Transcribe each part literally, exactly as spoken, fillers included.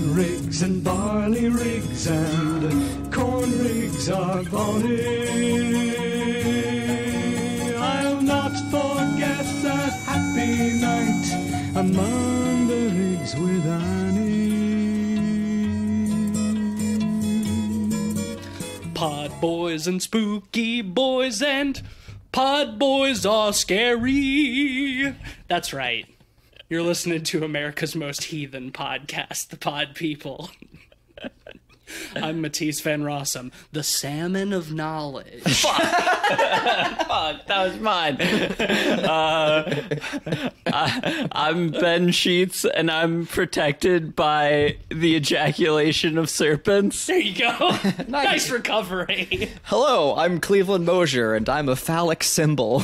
Corn rigs and barley rigs and corn rigs are bonny. I'll not forget that happy night among the rigs with Annie. Pod boys and spooky boys and pod boys are scary. That's right. You're listening to America's most heathen podcast, The Pod People. I'm Matisse Van Rossum, the salmon of knowledge. Fuck. Fuck, that was mine. Uh, I, I'm Ben Sheets, and I'm protected by the ejaculation of serpents. There you go. Nice, nice recovery. Hello, I'm Cleveland Mosier, and I'm a phallic symbol.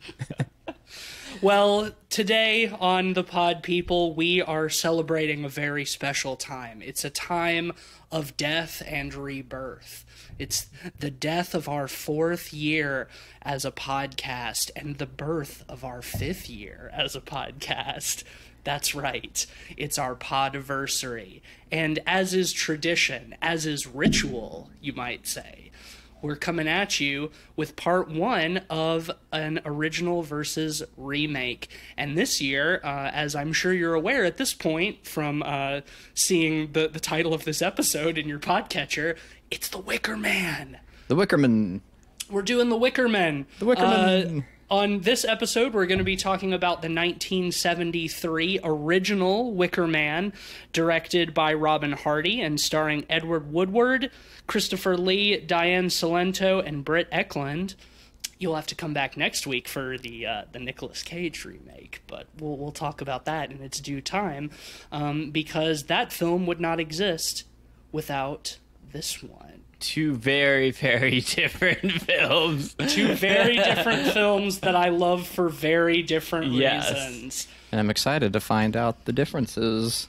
Well, today on The Pod People, we are celebrating a very special time. It's a time of death and rebirth. It's the death of our fourth year as a podcast and the birth of our fifth year as a podcast. That's right. It's our podiversary. And as is tradition, as is ritual, you might say, we're coming at you with part one of an original versus remake. And this year, uh, as I'm sure you're aware at this point from uh, seeing the, the title of this episode in your podcatcher, it's The Wicker Man. The Wicker Man. We're doing The Wicker Man. The Wicker Man. Uh, on this episode, we're going to be talking about the nineteen seventy-three original Wicker Man, directed by Robin Hardy and starring Edward Woodward, Christopher Lee, Diane Salento, and Britt Eklund. You'll have to come back next week for the uh, the Nicolas Cage remake, but we'll we'll talk about that in its due time, um, because that film would not exist without this one. Two very, very different films. Two very different films that I love for very different yes. reasons. And I'm excited to find out the differences.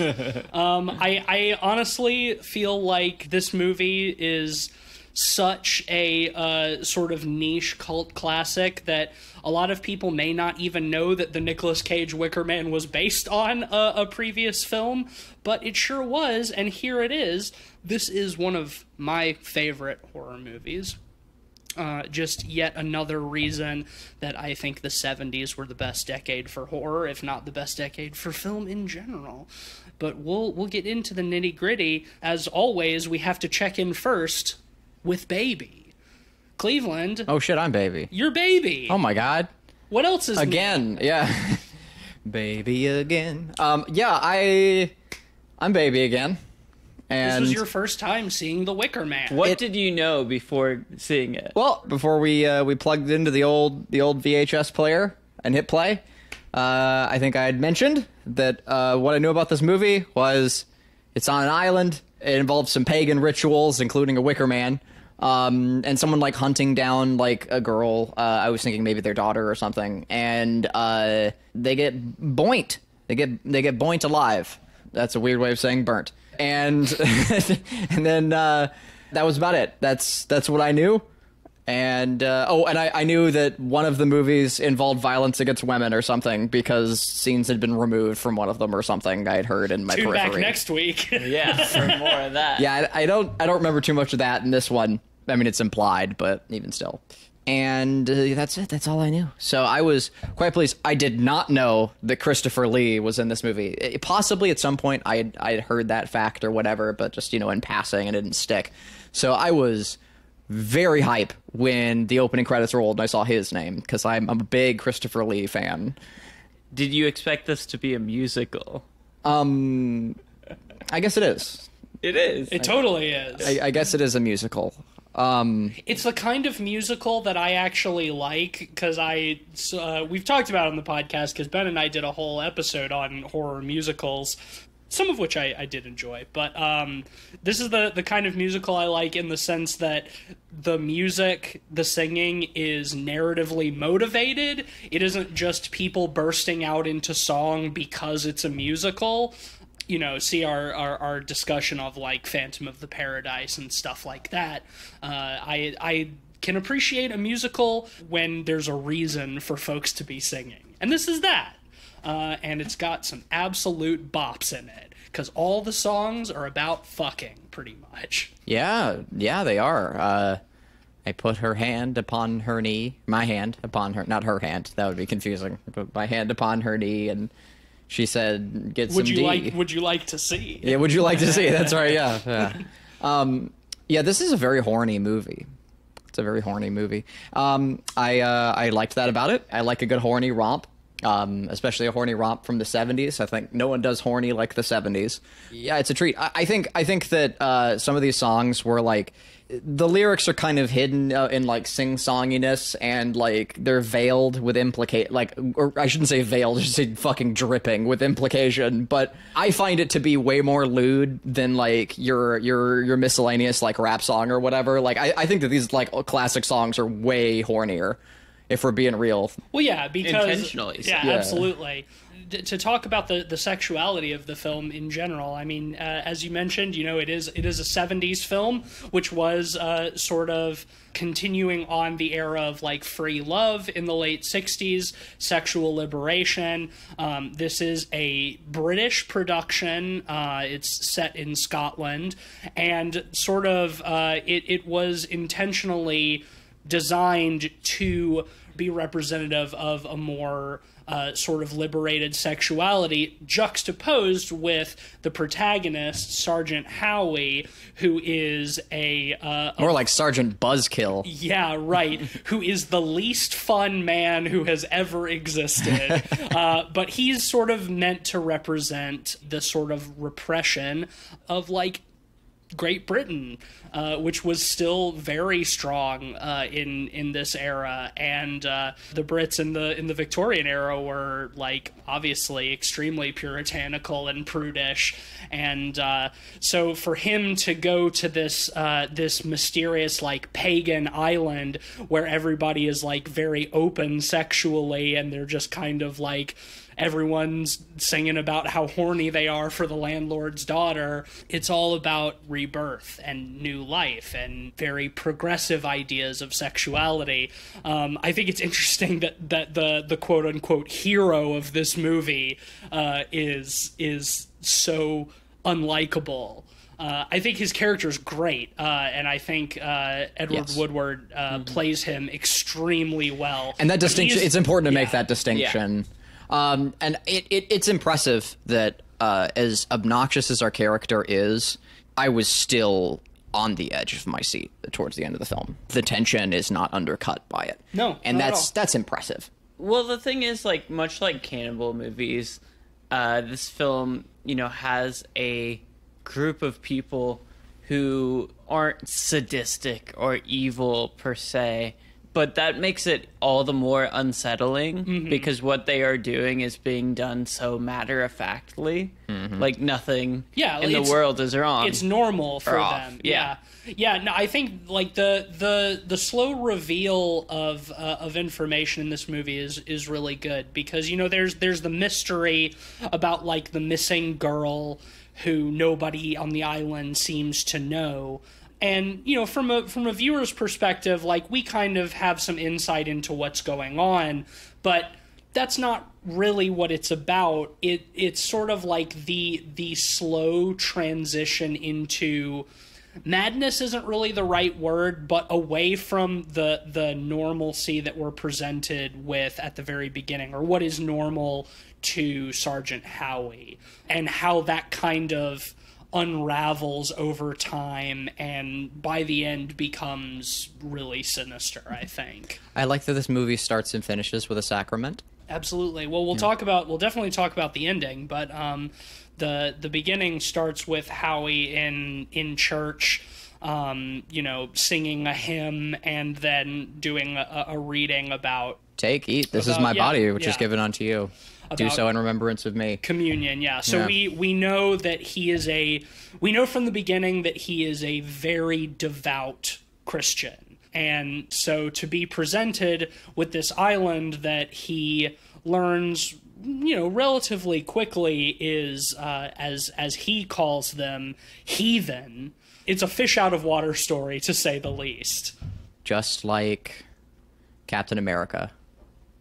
um, I, I honestly feel like this movie is such a uh, sort of niche cult classic that a lot of people may not even know that the Nicolas Cage Wicker Man was based on a, a previous film, but it sure was, and here it is. This is one of my favorite horror movies. Uh, just yet another reason that I think the seventies were the best decade for horror, if not the best decade for film in general. But we'll we'll get into the nitty-gritty. As always, we have to check in first with Baby. Cleveland. Oh shit, I'm Baby. You're Baby. Oh my god. What else is Again, new? Yeah. Baby again. Um, yeah, I... I'm Baby again. And this was your first time seeing The Wicker Man. What It- did you know before seeing it? Well, before we uh, we plugged into the old the old V H S player and hit play, uh, I think I had mentioned that uh, what I knew about this movie was it's on an island. It involves some pagan rituals, including a Wicker Man, um, and someone like hunting down like a girl. Uh, I was thinking maybe their daughter or something, and uh, they get boinked. They get they get boinked alive. That's a weird way of saying burnt. And and then uh, that was about it. That's that's what I knew. And uh, oh, and I, I knew that one of the movies involved violence against women or something because scenes had been removed from one of them or something. I had heard in my Tune periphery. back next week. Yeah, for more of that. Yeah, I, I don't I don't remember too much of that in this one. I mean, it's implied, but even still. And uh, that's it. That's all I knew. So I was quite pleased. I did not know that Christopher Lee was in this movie. It, possibly at some point I had, I had heard that fact or whatever, but just, you know, in passing, it didn't stick. So I was very hype when the opening credits rolled and I saw his name because I'm, I'm a big Christopher Lee fan. Did you expect this to be a musical? Um, I guess it is. It is. It totally is. I, I guess it is a musical. Um, It's the kind of musical that I actually like because I uh, we've talked about it on the podcast because Ben and I did a whole episode on horror musicals, some of which I, I did enjoy. But um, this is the, the kind of musical I like in the sense that the music, the singing is narratively motivated. It isn't just people bursting out into song because it's a musical. You know, see our, our, our discussion of, like, Phantom of the Paradise and stuff like that. Uh, I I can appreciate a musical when there's a reason for folks to be singing. And this is that. uh, and it's got some absolute bops in it, because all the songs are about fucking, pretty much. Yeah, yeah, they are. Uh, I put her hand upon her knee, my hand upon her, not her hand, that would be confusing. I put my hand upon her knee, and she said, get Would some you D. like? Would you like to see? Yeah, would you like to see? That's right, yeah. Yeah. Um, yeah, this is a very horny movie. It's a very horny movie. Um, I uh, I liked that about it. I like a good horny romp, um, especially a horny romp from the seventies. I think no one does horny like the seventies. Yeah, it's a treat. I, I think I think that uh, some of these songs were like, the lyrics are kind of hidden uh, in like sing-songiness, and like they're veiled with implicate, like, or I shouldn't say veiled, I should say fucking dripping with implication. But I find it to be way more lewd than like your your your miscellaneous like rap song or whatever. Like I, I think that these like classic songs are way hornier, if we're being real. Well, yeah, because Intentionally so. yeah, Yeah. absolutely. D- to talk about the, the sexuality of the film in general, I mean, uh, as you mentioned, you know, it is it is a seventies film, which was uh, sort of continuing on the era of like free love in the late sixties, sexual liberation. Um, this is a British production. Uh, it's set in Scotland, and sort of uh, it it was intentionally designed to be representative of a more uh, sort of liberated sexuality, juxtaposed with the protagonist, Sergeant Howie, who is a... Uh, a More like Sergeant Buzzkill. yeah, right. Who is the least fun man who has ever existed. uh, but he's sort of meant to represent the sort of repression of, like, Great Britain, uh, which was still very strong uh, in in this era, and uh, the Brits in the in the Victorian era were like obviously extremely puritanical and prudish, and uh, so for him to go to this uh, this mysterious like pagan island where everybody is like very open sexually, and they're just kind of like, everyone's singing about how horny they are for the landlord's daughter. It's all about rebirth and new life and very progressive ideas of sexuality. Um, I think it's interesting that, that the, the quote-unquote hero of this movie uh, is is so unlikable. Uh, I think his character's great, uh, and I think uh, Edward Yes. Woodward uh, mm-hmm. plays him extremely well. And that distinction, it's important to yeah. make that distinction. Um, and it, it it's impressive that uh, as obnoxious as our character is, I was still on the edge of my seat towards the end of the film. The tension is not undercut by it. No, and not at that's all. that's impressive. Well, the thing is, like, much like cannibal movies, uh, this film, you know, has a group of people who aren't sadistic or evil per se, but that makes it all the more unsettling mm-hmm. because what they are doing is being done so matter-of-factly. Mm-hmm. Like nothing yeah, in the world is wrong. It's normal for off. them. Yeah. yeah. Yeah, no, I think like the the the slow reveal of uh, of information in this movie is is really good, because you know there's there's the mystery about like the missing girl who nobody on the island seems to know. And, you know, from a from a viewer's perspective, like, we kind of have some insight into what's going on, but that's not really what it's about. It it's sort of like the the slow transition into madness isn't really the right word, but away from the the normalcy that we're presented with at the very beginning, or what is normal to Sergeant Howie, and how that kind of unravels over time and by the end becomes really sinister, I think. I like that this movie starts and finishes with a sacrament. Absolutely. Well, we'll yeah. talk about we'll definitely talk about the ending, but um the the beginning starts with Howie in in church, um you know, singing a hymn and then doing a, a reading about take eat this about, is my yeah, body which yeah. is given unto you. Do so in remembrance of me. Communion, yeah. So yeah. we we know that he is a we know from the beginning that he is a very devout Christian. And so to be presented with this island that he learns, you know, relatively quickly is uh, as as he calls them, heathen. It's a fish out of water story, to say the least. Just like Captain America.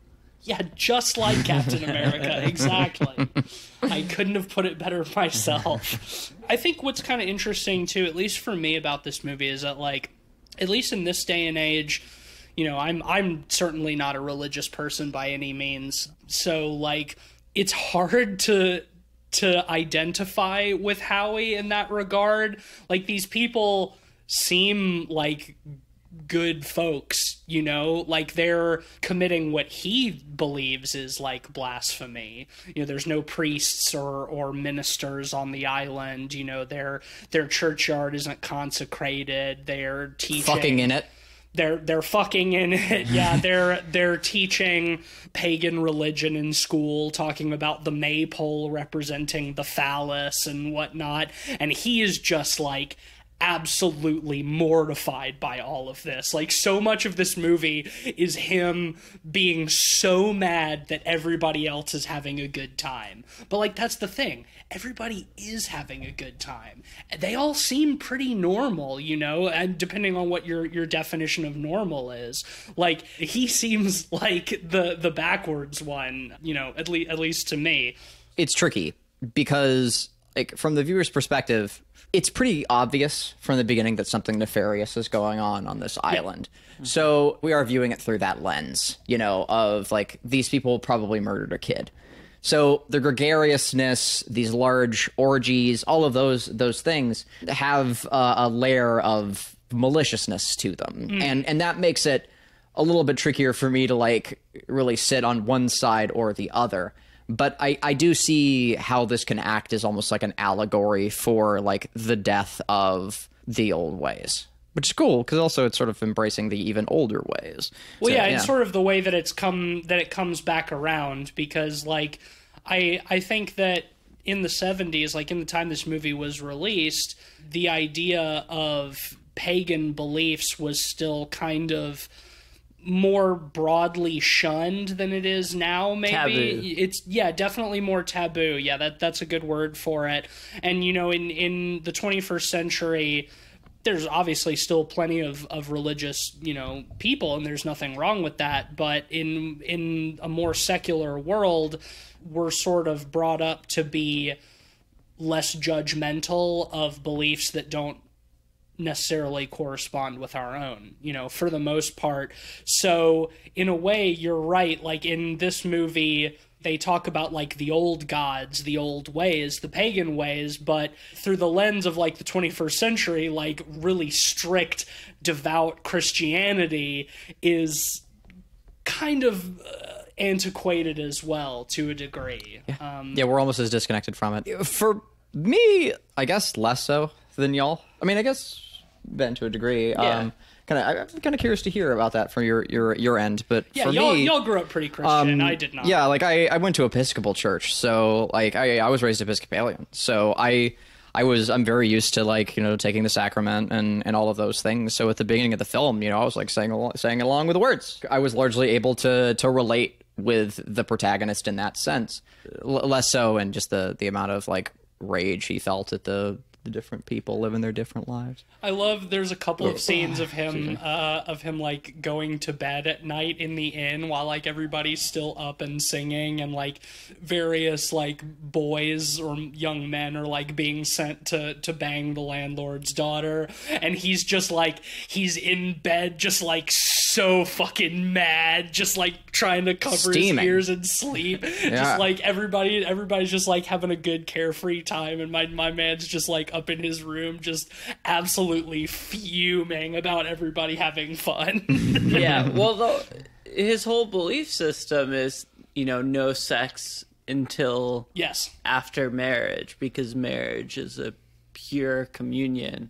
Yeah, just like Captain America, exactly. I couldn't have put it better myself. I think what's kind of interesting, too, at least for me about this movie, is that, like, at least in this day and age, you know, I'm I'm certainly not a religious person by any means, so, like, it's hard to to identify with Howie in that regard. Like, these people seem like good folks, you know, like they're committing what he believes is like blasphemy. You know, there's no priests or or ministers on the island. You know, their their churchyard isn't consecrated. They're teaching Fucking in it. They're they're fucking in it. Yeah, they're they're teaching pagan religion in school, talking about the maypole representing the phallus and whatnot. And he is just like absolutely mortified by all of this. Like, so much of this movie is him being so mad that everybody else is having a good time. But, like, that's the thing. Everybody is having a good time. They all seem pretty normal, you know, and depending on what your, your definition of normal is. Like, he seems like the, the backwards one, you know, at, le- at least to me. It's tricky because, like, from the viewer's perspective, it's pretty obvious from the beginning that something nefarious is going on on this island. Yeah. So we are viewing it through that lens, you know, of like, these people probably murdered a kid. So the gregariousness, these large orgies, all of those those things have uh, a layer of maliciousness to them. Mm. And and that makes it a little bit trickier for me to like really sit on one side or the other. But I, I do see how this can act as almost like an allegory for like the death of the old ways, which is cool because also it's sort of embracing the even older ways. Well, so, yeah, yeah, it's sort of the way that it's come that it comes back around because like I I think that in the seventies, like in the time this movie was released, the idea of pagan beliefs was still kind of more broadly shunned than it is now. Maybe taboo. It's yeah definitely more taboo. Yeah, that that's a good word for it. And you know, in in the twenty-first century, there's obviously still plenty of of religious, you know, people, and there's nothing wrong with that, but in in a more secular world, we're sort of brought up to be less judgmental of beliefs that don't necessarily correspond with our own, you know, for the most part. So in a way, you're right. Like in this movie, they talk about like the old gods, the old ways, the pagan ways, but through the lens of like the twenty-first century, like really strict, devout Christianity is kind of uh, antiquated as well to a degree. Yeah. Um, yeah, we're almost as disconnected from it. For me, I guess less so than y'all. I mean, I guess Ben to a degree. Yeah. Um, kind of, I'm kind of curious to hear about that from your your your end. But yeah, for y'all, me, y'all grew up pretty Christian. um, I did not. Yeah, like I, I went to Episcopal church, so like I, I was raised Episcopalian, so I I was I'm very used to like you know taking the sacrament and, and all of those things. So at the beginning of the film, you know, I was like saying along, saying along with the words. I was largely able to to relate with the protagonist in that sense, L- less so in just the the amount of like rage he felt at the the different people living their different lives. I love there's a couple of scenes of him uh of him like going to bed at night in the inn while like everybody's still up and singing, and like various like boys or young men are like being sent to to bang the landlord's daughter, and he's just like he's in bed just like so fucking mad, just like trying to cover Steaming. his ears and sleep. Yeah. Just like everybody everybody's just like having a good carefree time, and my my man's just like up in his room just absolutely fuming about everybody having fun. Yeah, well, the, his whole belief system is, you know, no sex until Yes. after marriage, because marriage is a pure communion.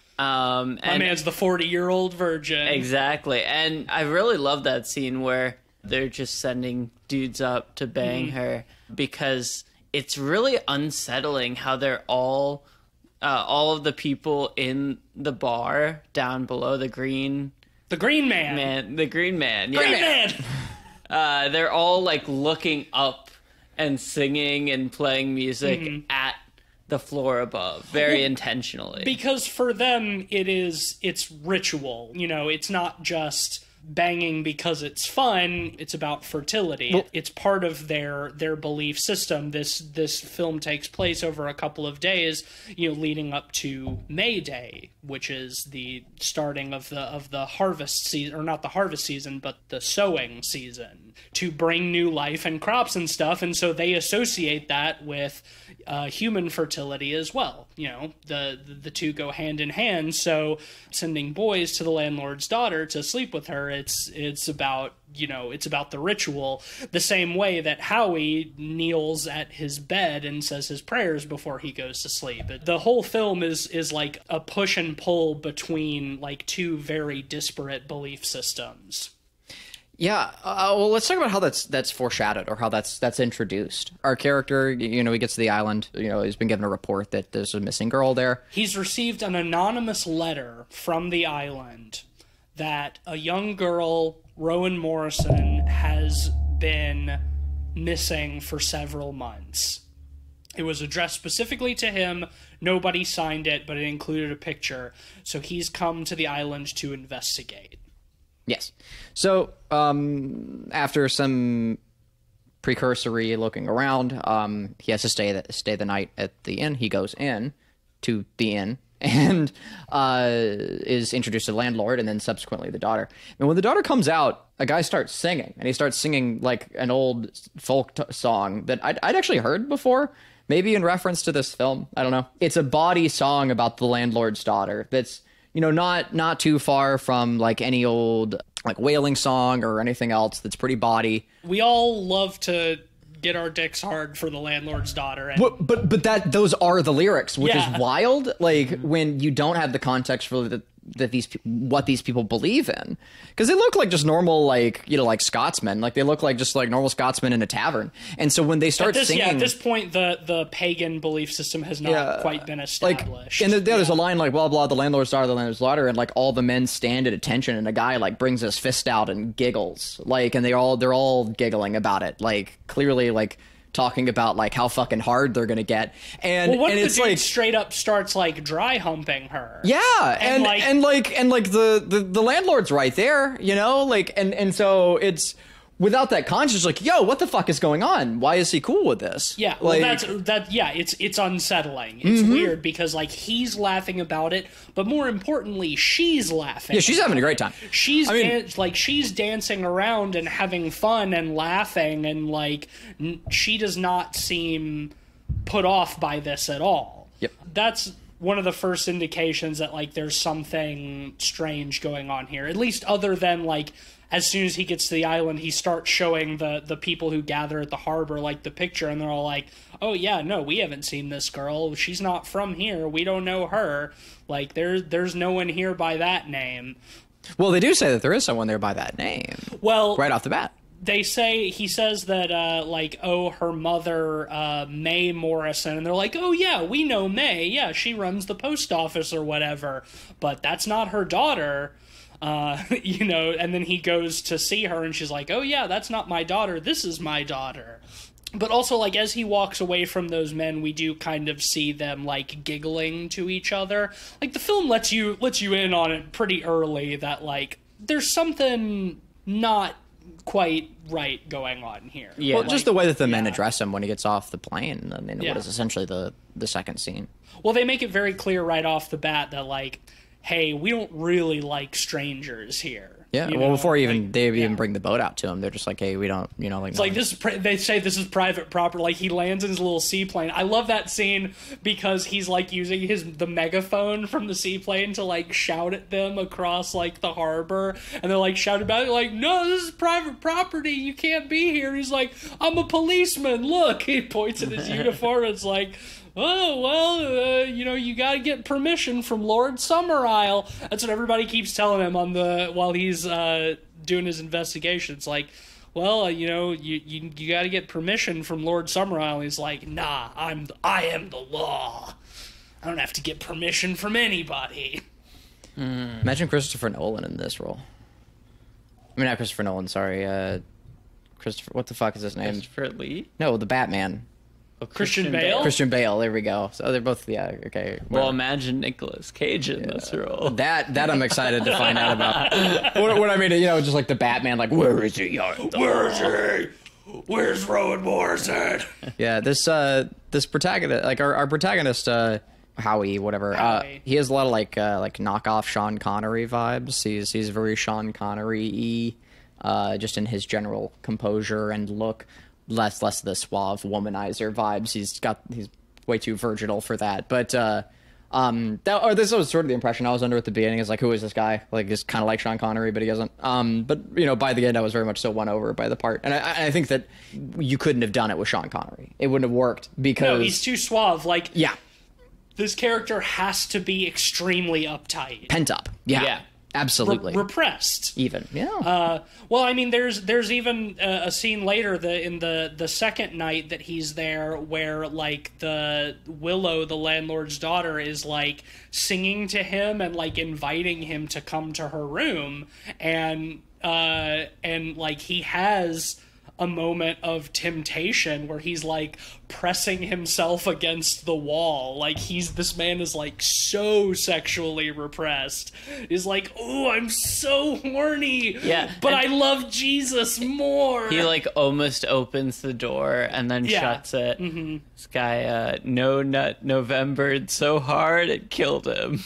Um, My and man's the forty-year-old virgin. Exactly, and I really love that scene where they're just sending dudes up to bang Mm-hmm. her, because it's really unsettling how they're all... Uh, all of the people in the bar down below, the green The Green Man. man, the green man, yeah. Green Man! Uh, they're all like looking up and singing and playing music Mm-hmm. at the floor above, very intentionally. Because for them, it is, it's ritual. You know, it's not just banging because it's fun. It's about fertility. Well, it's part of their their belief system. This this film takes place over a couple of days, you know, leading up to May Day, which is the starting of the of the harvest season, or not the harvest season, but the sowing season, to bring new life and crops and stuff. And so they associate that with uh, human fertility as well. You know, the the two go hand in hand. So sending boys to the landlord's daughter to sleep with her, it's it's about, you know, it's about the ritual, the same way that Howie kneels at his bed and says his prayers before he goes to sleep. The whole film is is like a push and pull between like two very disparate belief systems. Yeah, uh, well, let's talk about how that's that's foreshadowed, or how that's that's introduced. Our character, you know, he gets to the island. You know, he's been given a report that there's a missing girl there. He's received an anonymous letter from the island that a young girl, Rowan Morrison, has been missing for several months. It was addressed specifically to him. Nobody signed it, but it included a picture. So he's come to the island to investigate. Yes. So um, after some precursory looking around, um, he has to stay the, stay the night at the inn. He goes in to the inn and uh, is introduced to the landlord and then subsequently the daughter. And when the daughter comes out, a guy starts singing, and he starts singing like an old folk t- song that I'd, I'd actually heard before, maybe in reference to this film. I don't know. It's a bawdy song about the landlord's daughter that's, you know, not not too far from like any old like wailing song or anything else that's pretty bawdy. We all love to get our dicks hard for the landlord's daughter. And but, but but that those are the lyrics, which yeah. is wild. Like when you don't have the context for the that these what these people believe in, because they look like just normal, like, you know, like Scotsmen, like they look like just like normal Scotsmen in a tavern. And so when they start at this, singing, yeah, at this point, the the pagan belief system has not yeah, quite been established. Like, and the, yeah, there's a line like blah blah, the landlord's daughter, the landlord's daughter, and like all the men stand at attention, and a guy like brings his fist out and giggles, like, and they all they're all giggling about it, like clearly like talking about like how fucking hard they're gonna get. And well, what and if it's the dude like straight up starts like dry humping her? Yeah, and and like, and like and like the, the the landlord's right there, you know, like, and and so it's without that conscience, like, yo, what the fuck is going on? Why is he cool with this? Yeah, like, well, that's that. Yeah, it's it's unsettling. It's mm-hmm. weird because like he's laughing about it, but more importantly, she's laughing. Yeah, she's having a great time. She's I mean, dan- like she's dancing around and having fun and laughing, and like n- she does not seem put off by this at all. Yep, that's one of the first indications that like there's something strange going on here. At least other than like, as soon as he gets to the island, he starts showing the, the people who gather at the harbor, like, the picture, and they're all like, oh, yeah, no, we haven't seen this girl. She's not from here. We don't know her. Like, there, there's no one here by that name. Well, they do say that there is someone there by that name. Well, right off the bat. They say, he says that, uh, like, oh, her mother, uh, May Morrison, and they're like, oh, yeah, we know May. Yeah, she runs the post office or whatever. But that's not her daughter. Uh, you know, and then he goes to see her and she's like, oh yeah, that's not my daughter, this is my daughter. But also, like, as he walks away from those men, we do kind of see them, like, giggling to each other. Like, the film lets you lets you in on it pretty early that, like, there's something not quite right going on here. Yeah, well, like, just the way that the men yeah. address him when he gets off the plane, I mean, Yeah. what is essentially the, the second scene. Well, they make it very clear right off the bat that, like, hey, we don't really like strangers here. Yeah, you well, know? before even like, they even yeah. bring the boat out to him, they're just like, hey, we don't, you know, like... It's like, this. Is pri- they say this is private property. Like, he lands in his little seaplane. I love that scene because he's, like, using his the megaphone from the seaplane to, like, shout at them across, like, the harbor. And they're, like, shouting about it, like, no, this is private property. You can't be here. He's like, I'm a policeman. Look. He points at his uniform. It's like... oh, well, uh, you know, you gotta get permission from Lord Summerisle. That's what everybody keeps telling him on the while he's uh, doing his investigation. It's like, well, uh, you know, you, you you gotta get permission from Lord Summerisle. He's like, nah, I'm I am the law. I don't have to get permission from anybody. Mm. Imagine Christopher Nolan in this role. I mean, not Christopher Nolan, sorry. Uh, Christopher, what the fuck is his name? Christopher Lee? No, the Batman. Oh, Christian Bale? Christian Bale. There we go. So they're both yeah. Okay. Well, imagine Nicolas Cage in this role. That that I'm excited to find out about. What, what I mean, you know, just like the Batman, like where is he? Where is he? Where's Rowan Morrison? Yeah, this uh this protagonist, like our, our protagonist, uh Howie, whatever. Howie. Uh, he has a lot of like uh, like knockoff Sean Connery vibes. He's he's very Sean Connery-y, uh, just in his general composure and look. Less less the suave womanizer vibes. He's got he's way too virginal for that. But uh, um, that or this was sort of the impression I was under at the beginning. Is like, who is this guy? Like, he's kind of like Sean Connery, but he doesn't. Um, but you know, by the end, I was very much so won over by the part, and I, I think that you couldn't have done it with Sean Connery. It wouldn't have worked because No, he's too suave. Like, yeah, this character has to be extremely uptight, pent up. Yeah, Yeah. absolutely Re- repressed. even. Yeah. Uh, well, I mean, there's there's even a, a scene later the in the the second night that he's there where like the Willow, the landlord's daughter, is like singing to him and like inviting him to come to her room, and uh, and like he has a moment of temptation where he's like pressing himself against the wall. Like he's, this man is like so sexually repressed. He's like, oh, I'm so horny. Yeah, But and- I love Jesus more. He like almost opens the door and then Yeah. shuts it. Mm-hmm. This guy, uh, no nut Novembered so hard it killed him.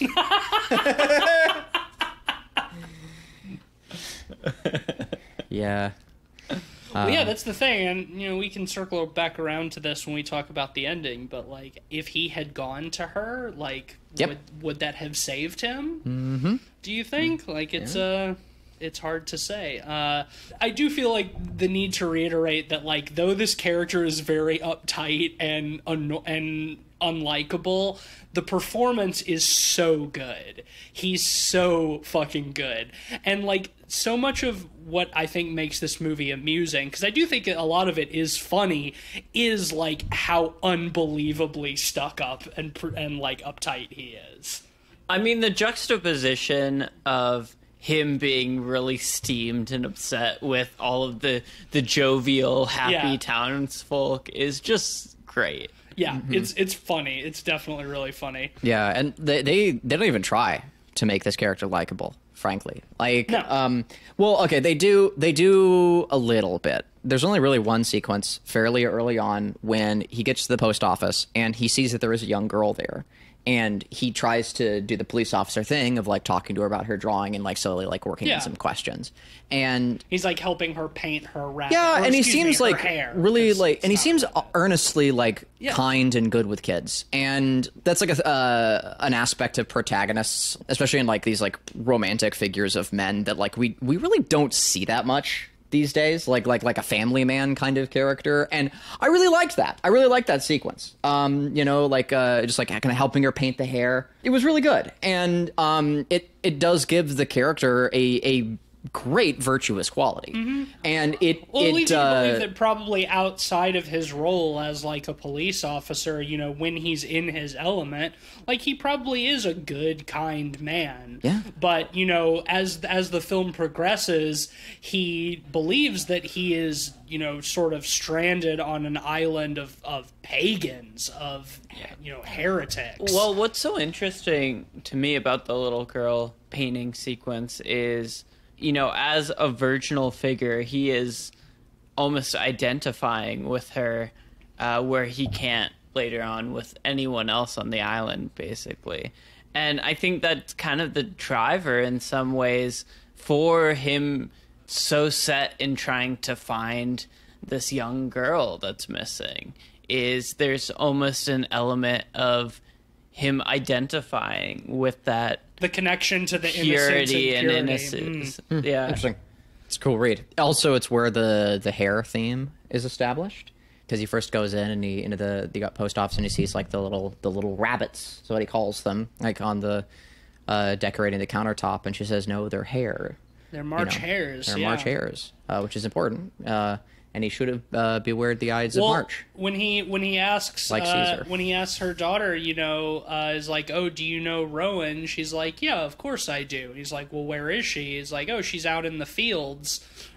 yeah. Well, yeah, that's the thing, and you know we can circle back around to this when we talk about the ending. But like, if he had gone to her, like, Yep. would would that have saved him? Mm-hmm. Do you think? Like, it's uh it's hard to say. Uh, I do feel like the need to reiterate that, like, though this character is very uptight and un- and unlikable, the performance is so good. He's so fucking good. And like so much of what I think makes this movie amusing, because I do think a lot of it is funny, is like how unbelievably stuck up and pr- and like uptight he is. I mean, the juxtaposition of him being really steamed and upset with all of the, the jovial, happy Yeah. townsfolk is just great. Yeah, it's it's funny. It's definitely really funny. Yeah, and they, they they don't even try to make this character likable, frankly. Like, No. um, well, okay, they do they do a little bit. There's only really one sequence fairly early on when he gets to the post office and he sees that there is a young girl there. And he tries to do the police officer thing of like talking to her about her drawing and like slowly like working Yeah. on some questions. And He's like helping her paint her rabbit. yeah, or, and he excuse me, seems her like hair, really 'cause like, it's and he not seems a rabbit. earnestly like Yeah. kind and good with kids, and that's like a uh, an aspect of protagonists, especially in like these like romantic figures of men that like we we really don't see that much these days, like like like a family man kind of character, and I really liked that. I really liked that sequence. Um, you know, like uh, just like kind of helping her paint the hair. It was really good, and um, it it does give the character a a great virtuous quality, and it Well, it it leads you to uh, believe that probably outside of his role as like a police officer, you know, when he's in his element, like he probably is a good, kind man. Yeah. But you know, as as the film progresses, he believes that he is, you know, sort of stranded on an island of of pagans, of you know, heretics. Well, what's so interesting to me about the little girl painting sequence is, you know, as a virginal figure, he is almost identifying with her, uh, where he can't later on with anyone else on the island, basically. And I think that's kind of the driver in some ways for him so set in trying to find this young girl that's missing, is there's almost an element of him identifying with that the connection to the purity and innocence and, purity. innocence. Mm. Yeah. Interesting. It's a cool read. Also, it's where the the hair theme is established, because he first goes in and he into the the post office and he sees like the little the little rabbits, so what he calls them, like on the uh, decorating the countertop, and she says, "No, they're hair. They're March You know, hares. They're yeah. March hares," uh, which is important. Uh, and he should have uh, beware the eyes Well, of March. when he when he asks Like uh, Caesar. when he asks her daughter, you know, uh, is like, oh, do you know Rowan? She's like, yeah, of course I do. He's like, well, where is she? He's like, oh, she's out in the fields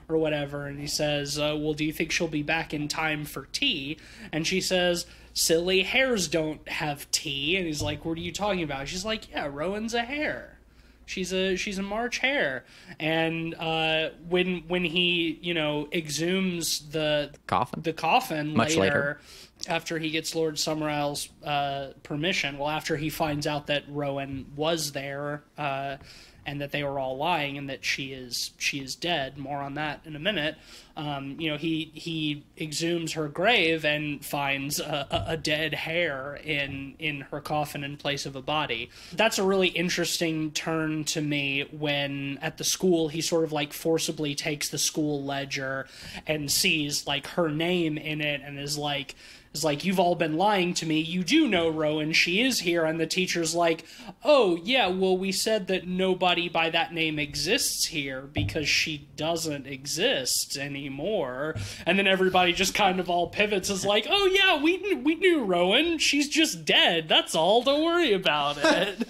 or whatever, and he says, uh, well, do you think she'll be back in time for tea? And she says, silly hares don't have tea. And he's like, what are you talking about? She's like, yeah, Rowan's a hare. She's a she's a March hare. And uh, when when he, you know, exhumes the Coffin. the coffin Much later, later. after he gets Lord Summerisle's uh, permission, well, after he finds out that Rowan was there, uh, and that they were all lying, and that she is she is dead. More on that in a minute. Um, you know, he he exhumes her grave and finds a, a, a dead hare in in her coffin in place of a body. That's a really interesting turn to me when at the school he sort of like forcibly takes the school ledger and sees like her name in it and is like. It's like, you've all been lying to me. You do know Rowan. She is here. And the teacher's like, oh, yeah, well, we said that nobody by that name exists here because she doesn't exist anymore. And then everybody just kind of all pivots. Is like, oh, yeah, we, kn- we knew Rowan. She's just dead. That's all. Don't worry about it.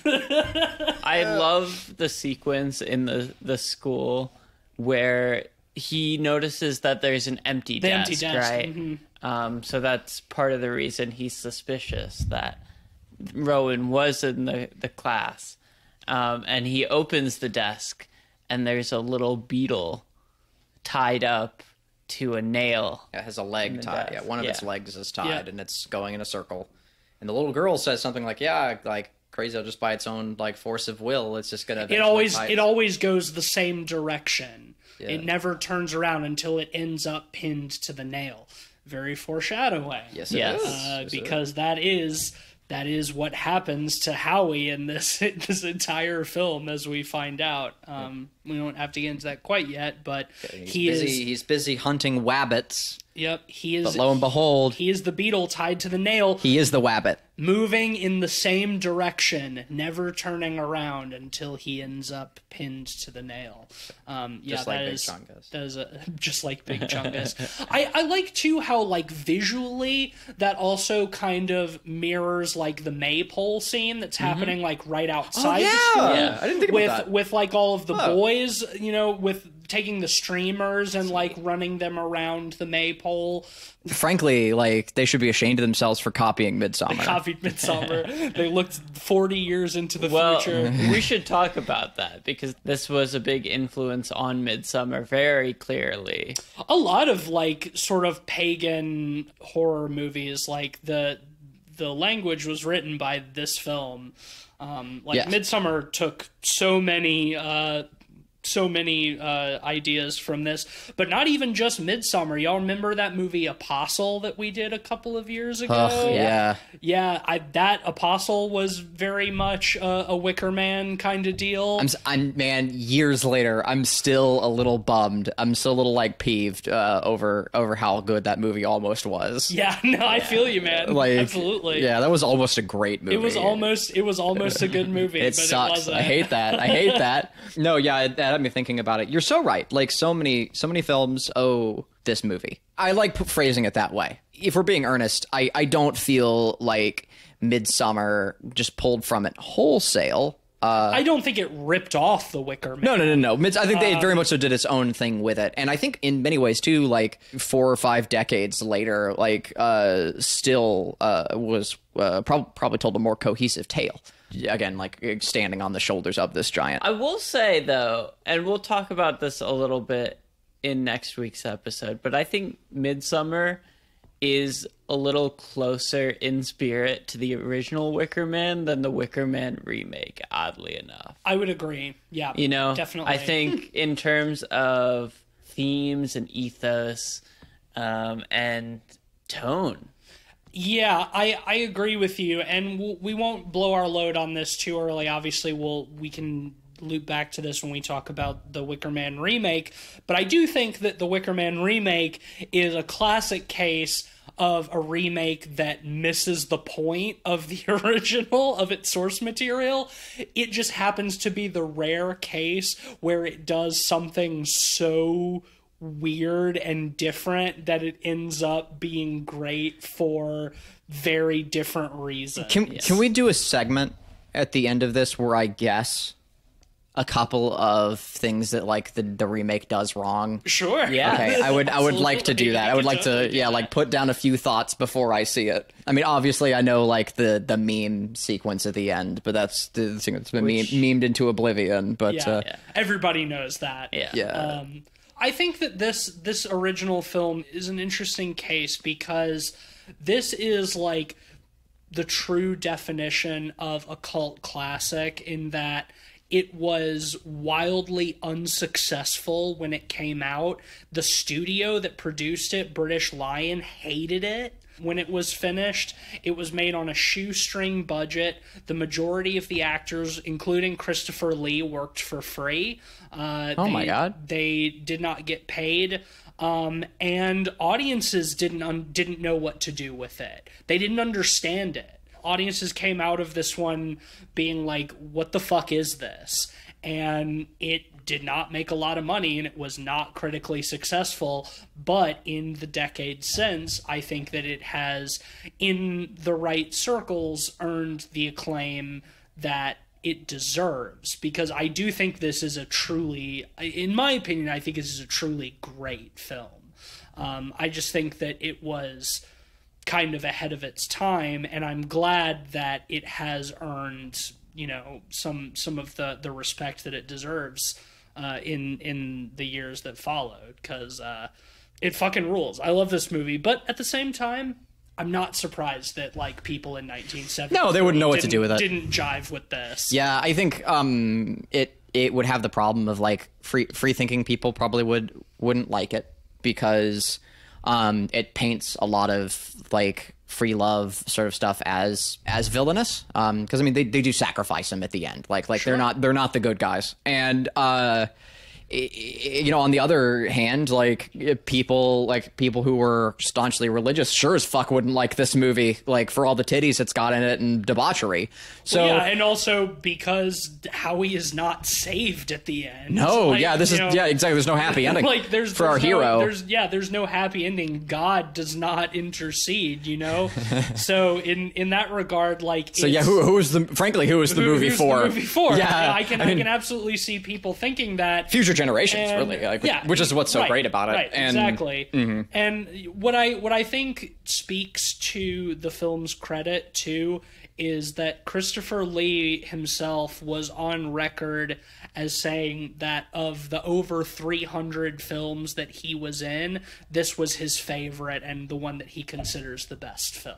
I love the sequence in the, the school where he notices that there's an empty The desk, empty desk, right? mhm. Um, so that's part of the reason he's suspicious that Rowan was in the, the class. Um, and he opens the desk, and there's a little beetle tied up to a nail. It has a leg the tied. Yeah, desk. one of Yeah. its legs is tied, Yeah. and it's going in a circle. And the little girl says something like, "Yeah, like crazy, just by its own like force of will, it's just gonna." It eventually always tie it always goes the same direction. Yeah. It never turns around until it ends up pinned to the nail. Very foreshadowing. Yes, it Yes. is. Uh, Yes, it is. because that is that is what happens to Howie in this this entire film, as we find out. Um, we don't have to get into that quite yet, but he's he busy. is. He's busy hunting wabbits. Yep, he is. But lo and behold, he is the beetle tied to the nail, he is the wabbit. moving in the same direction, never turning around until he ends up pinned to the nail. Um, yeah, Just like that Big is Chungus. that is a, just like Big Chungus. I, I like too how like visually that also kind of mirrors like the maypole scene that's happening like right outside the school. Oh, yeah. I didn't think about with that. with like all of the Huh. boys, you know, with taking the streamers and like running them around the maypole. Frankly, like they should be ashamed of themselves for copying Midsummer. Copied Midsummer. They looked forty years into the Well, future. we should talk about that because this was a big influence on Midsummer very clearly. A lot of like sort of pagan horror movies, like the the language was written by this film. Um, like Yes. Midsummer took so many uh, so many uh, ideas from this, but not even just Midsummer. Y'all remember that movie Apostle that we did a couple of years ago? Ugh, yeah. Yeah, I, that Apostle was very much uh, a Wicker Man kind of deal. I'm, s- I'm, man, years later, I'm still a little bummed. I'm still a little like peeved uh, over over how good that movie almost was. yeah, no, I feel you, man. Like, Absolutely. Yeah, that was almost a great movie. It was almost it was almost a good movie. It but sucks. It wasn't. I hate that. I hate that. No, yeah, it, that had me thinking about it. You're so right. Like so many, so many films owe this movie. I like p- phrasing it that way. If we're being earnest, I, I don't feel like Midsummer just pulled from it wholesale. Uh, I don't think it ripped off the Wicker Man. no, no, no, no. Mids- I think they very much so did its own thing with it, and I think in many ways too, like four or five decades later, like uh, still uh, was uh, prob- probably told a more cohesive tale. Again, like standing on the shoulders of this giant. I will say, though, and we'll talk about this a little bit in next week's episode, but I think Midsummer is a little closer in spirit to the original Wicker Man than the Wicker Man remake, oddly enough. I would agree. Yeah, You know, definitely. I think in terms of themes and ethos um, and tone, Yeah, I, I agree with you, and we'll, we won't blow our load on this too early. Obviously, we'll we can loop back to this when we talk about the Wicker Man remake. But I do think that the Wicker Man remake is a classic case of a remake that misses the point of the original, of its source material. It just happens to be the rare case where it does something so weird and different that it ends up being great for very different reasons. Can can we do a segment at the end of this where I guess a couple of things that like the, the remake does wrong. Sure. Yeah. Okay, I would I would like to do that. I would like to yeah, like put down a few thoughts before I see it. I mean, obviously I know like the the meme sequence at the end, but that's the thing that's been Which, meme, memed into oblivion, but yeah, uh, yeah. Everybody knows that. Yeah. yeah. Um, I think that this this original film is an interesting case because this is like the true definition of a cult classic in that it was wildly unsuccessful when it came out. The studio that produced it, British Lion, hated it when it was finished. It was made on a shoestring budget. The majority of the actors, including Christopher Lee, worked for free. Uh, oh they, my God. They did not get paid. Um, and audiences didn't un- didn't know what to do with it. They didn't understand it. Audiences came out of this one being like, what the fuck is this? And it did not make a lot of money, and it was not critically successful. But in the decades since, I think that it has, in the right circles, earned the acclaim that it deserves. Because I do think this is a truly, in my opinion, I think this is a truly great film. Um, I just think that it was kind of ahead of its time, and I'm glad that it has earned, you know, some some of the, the respect that it deserves uh, in in the years that followed, because uh, it fucking rules. I love this movie, but at the same time, I'm not surprised that like people in nineteen seventy No, they wouldn't know what to do with it. Didn't jive with this. Yeah, I think um, it it would have the problem of like free free thinking people probably would wouldn't like it because um, it paints a lot of like free love sort of stuff as as villainous. Um, because I mean they, they do sacrifice him at the end. Like like Sure. they're not they're not the good guys. And uh, you know, on the other hand, like people like people who were staunchly religious sure as fuck wouldn't like this movie, like for all the titties it's got in it and debauchery. So Well, yeah, and also because Howie is not saved at the end. no, Like, yeah, this you is know, yeah, exactly. There's no happy ending like there's for our there's no, hero. There's yeah, there's no happy ending. God does not intercede, you know. So in in that regard, like So yeah, who who was the frankly who was the who- movie who's for? The movie for? Yeah, I can I I, mean- can absolutely see people thinking that Future generations, and- really, like, yeah, which is what's so right, great about it. Right, And- exactly. And what I what I think speaks to the film's credit too is that Christopher Lee himself was on record as saying that of the over three hundred films that he was in, this was his favorite and the one that he considers the best film.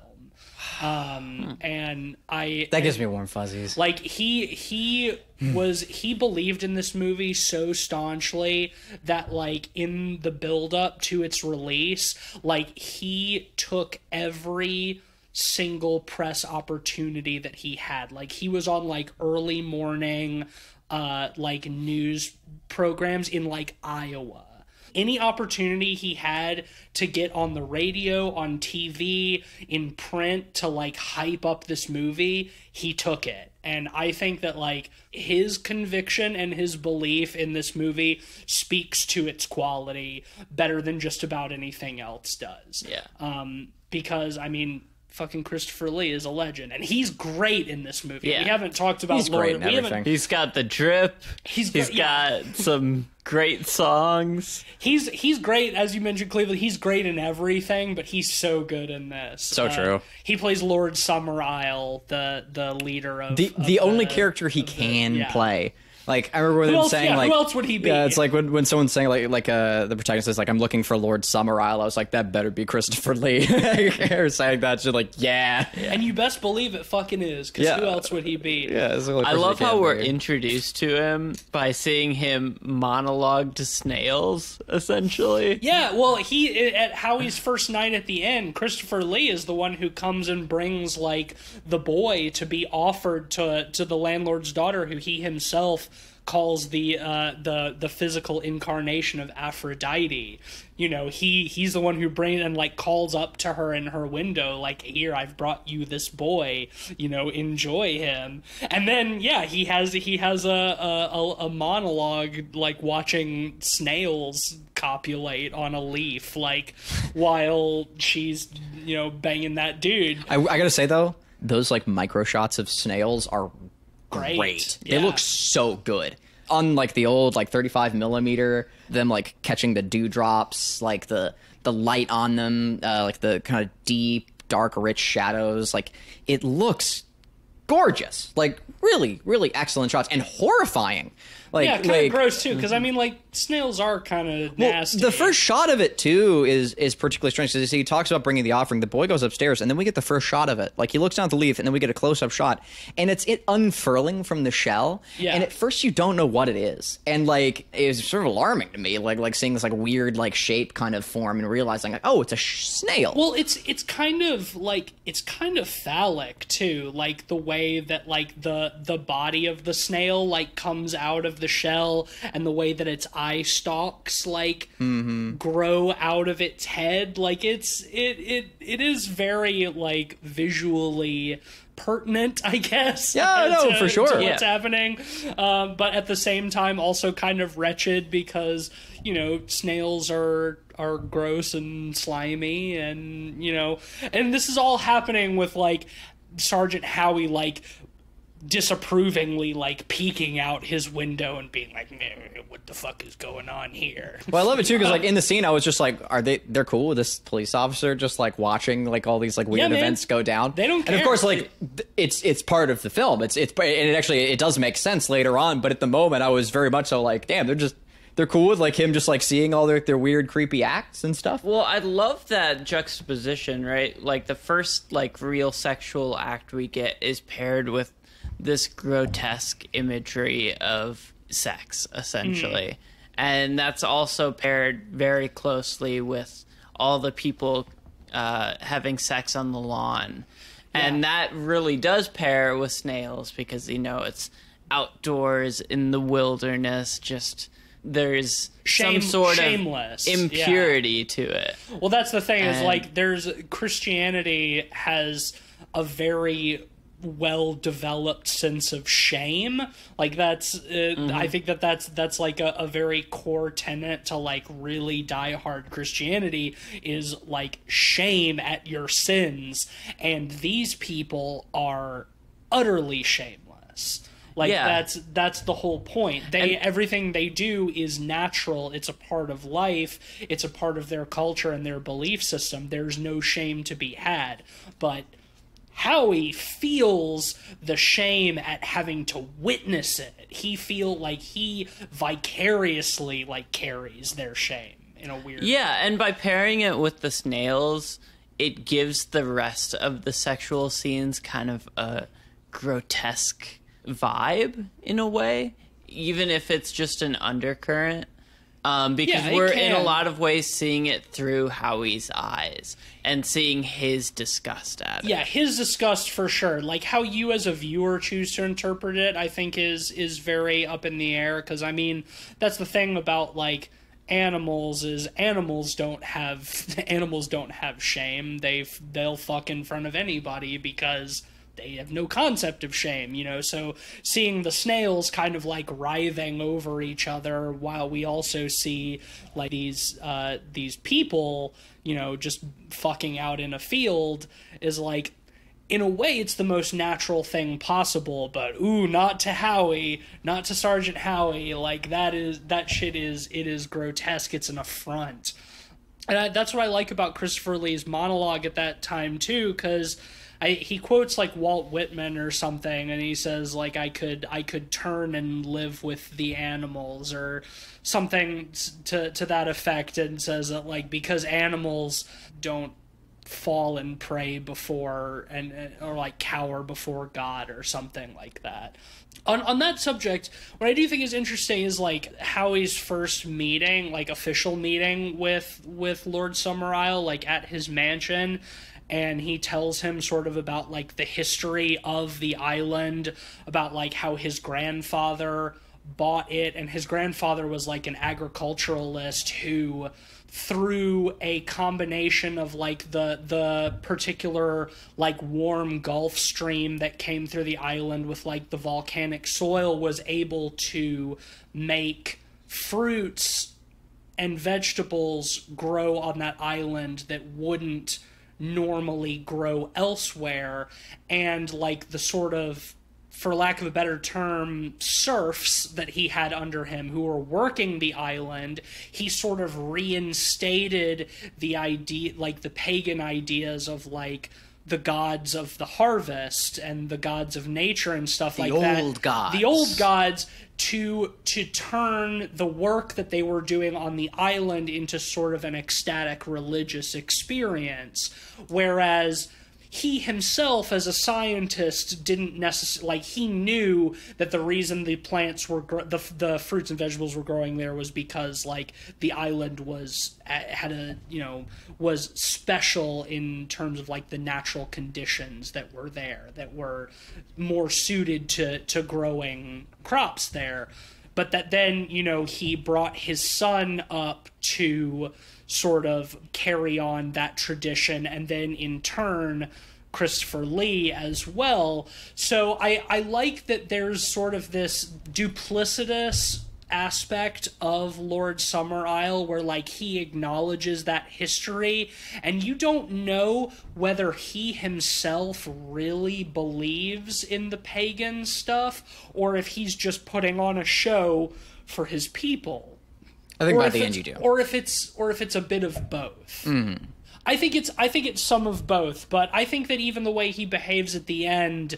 Um, and I That gives me warm fuzzies. like he he was he believed in this movie so staunchly that like in the build up to its release, like he took every single press opportunity that he had. Like he was on like early morning uh like news programs in like Iowa. Any opportunity he had to get on the radio, on T V, in print to like hype up this movie, he took it. And I think that like his conviction and his belief in this movie speaks to its quality better than just about anything else does. Yeah. Um, because I mean, fucking Christopher Lee is a legend, and he's great in this movie. Yeah. We haven't talked about He's Lord. great in we haven't everything. He's got the drip. He's He's great, yeah. got some great songs. He's he's great, as you mentioned, Cleveland. He's great in everything, but he's so good in this. So true. He plays Lord Summer Isle, the the leader of The of the only the- character he of the- can yeah. play. Like I remember when Who them else- saying yeah, like who else would he be? Yeah, it's like when when someone's saying like like uh the protagonist is like I'm looking for Lord Summer Isle. I was like that better be Christopher Lee. Or saying that shit like yeah. And you best believe it fucking is, because Yeah. who else would he be? Yeah, it's the only I person love he how can we're be. introduced to him by seeing him monologue to snails, essentially. Yeah, well, he at Howie's first night at the inn, Christopher Lee is the one who comes and brings like the boy to be offered to to the landlord's daughter, who he himself calls the uh, the the physical incarnation of Aphrodite. You know, he he's the one who brings and like calls up to her in her window, like, "Here, I've brought you this boy. You know, enjoy him." And then yeah, he has he has a a, a monologue like watching snails copulate on a leaf, like while she's you know banging that dude. I, I gotta say though, those like micro shots of snails are Great. great. Yeah. They look so good. on like the old like thirty-five millimeter, them like catching the dewdrops, like the the light on them, uh, like the kind of deep, dark, rich shadows. Like it looks gorgeous, like really, really excellent shots and horrifying. Like, yeah, kind like, of gross too, because I mean, like snails are kind of well, nasty. the first shot of it too is is particularly strange. So he talks about bringing the offering. The boy goes upstairs, and then we get the first shot of it. Like he looks down at the leaf, and then we get a close up shot, and it's it unfurling from the shell. Yeah. And at first you don't know what it is, and like it was sort of alarming to me, like like seeing this like weird like shape kind of form, and realizing like, oh, it's a sh- snail. Well, it's it's kind of like it's kind of phallic too, like the way that like the the body of the snail like comes out of the shell, and the way that its eye stalks like mm-hmm. grow out of its head. Like it's it it it is very like visually pertinent, I guess. Yeah, no, to, for sure. to what's Yeah. happening, um, but at the same time also kind of wretched because you know snails are are gross and slimy, and you know, and this is all happening with like Sergeant Howie like disapprovingly like peeking out his window and being like, what the fuck is going on here? Well, I love it too because like in the scene, I was just like, are they? They're cool with this police officer just like watching like all these like weird Yeah, man. events go down. They don't And care. of course, like th- it's it's part of the film. It's it's and it actually it does make sense later on. But at the moment, I was very much so like, damn, they're just they're cool with like him just like seeing all their their weird creepy acts and stuff. Well, I love that juxtaposition, right? Like the first like real sexual act we get is paired with this grotesque imagery of sex, essentially. Mm. And that's also paired very closely with all the people uh, having sex on the lawn. Yeah. And that really does pair with snails because, you know, it's outdoors in the wilderness, just there's Shame, some sort shameless. of impurity yeah. to it. Well, that's the thing, is And- like there's Christianity has a very well-developed sense of shame. Like that's uh, mm-hmm. I think that that's that's like a, a very core tenet to like really die-hard Christianity, is like shame at your sins, and these people are utterly shameless. Like Yeah. that's that's the whole point. They And- everything they do is natural. It's a part of life. It's a part of their culture and their belief system. There's no shame to be had. But Howie feels the shame at having to witness it. He feel like he vicariously like carries their shame in a weird Yeah, and by pairing it with the snails, it gives the rest of the sexual scenes kind of a grotesque vibe in a way, even if it's just an undercurrent. Um, because Yeah, it we're in a can. lot of ways seeing it through Howie's eyes and seeing his disgust at it. Yeah, his disgust for sure. Like how you as a viewer choose to interpret it, I think is is very up in the air, because I mean, that's the thing about like animals is animals don't have animals don't have shame. They they'll fuck in front of anybody because they have no concept of shame, you know. So seeing the snails kind of like writhing over each other, while we also see like these uh, these people, you know, just fucking out in a field, is like, in a way, it's the most natural thing possible. But ooh, not to Howie, not to Sergeant Howie. Like that is that shit is it is grotesque. It's an affront, and I, that's what I like about Christopher Lee's monologue at that time too, because I, he quotes like Walt Whitman or something, and he says like I could I could turn and live with the animals or something to to that effect, and says that like because animals don't fall and pray before and or like cower before God or something like that. On on that subject, what I do think is interesting is like Howie's first meeting, like official meeting with with Lord Summerisle, like at his mansion. And he tells him sort of about like the history of the island, about like how his grandfather bought it, and his grandfather was like an agriculturalist who, through a combination of like the the particular like warm Gulf Stream that came through the island with like the volcanic soil, was able to make fruits and vegetables grow on that island that wouldn't normally grow elsewhere. And like the sort of for lack of a better term, serfs that he had under him who were working the island, he sort of reinstated the idea, like the pagan ideas of like the gods of the harvest and the gods of nature and stuff The like that. old gods. The old gods to to turn the work that they were doing on the island into sort of an ecstatic religious experience, whereas he himself, as a scientist, didn't necessarily, like, he knew that the reason the plants were, gr- the the fruits and vegetables were growing there was because, like, the island was, had a, you know, was special in terms of, like, the natural conditions that were there, that were more suited to, to growing crops there. But that then, you know, he brought his son up to sort of carry on that tradition, and then in turn Christopher Lee as well. So I, I like that there's sort of this duplicitous aspect of Lord Summerisle where, like, he acknowledges that history, and you don't know whether he himself really believes in the pagan stuff or if he's just putting on a show for his people. I think Or by if the it's- end you do. Or if it's or if it's a bit of both. Mm-hmm. I think it's I think it's some of both, but I think that even the way he behaves at the end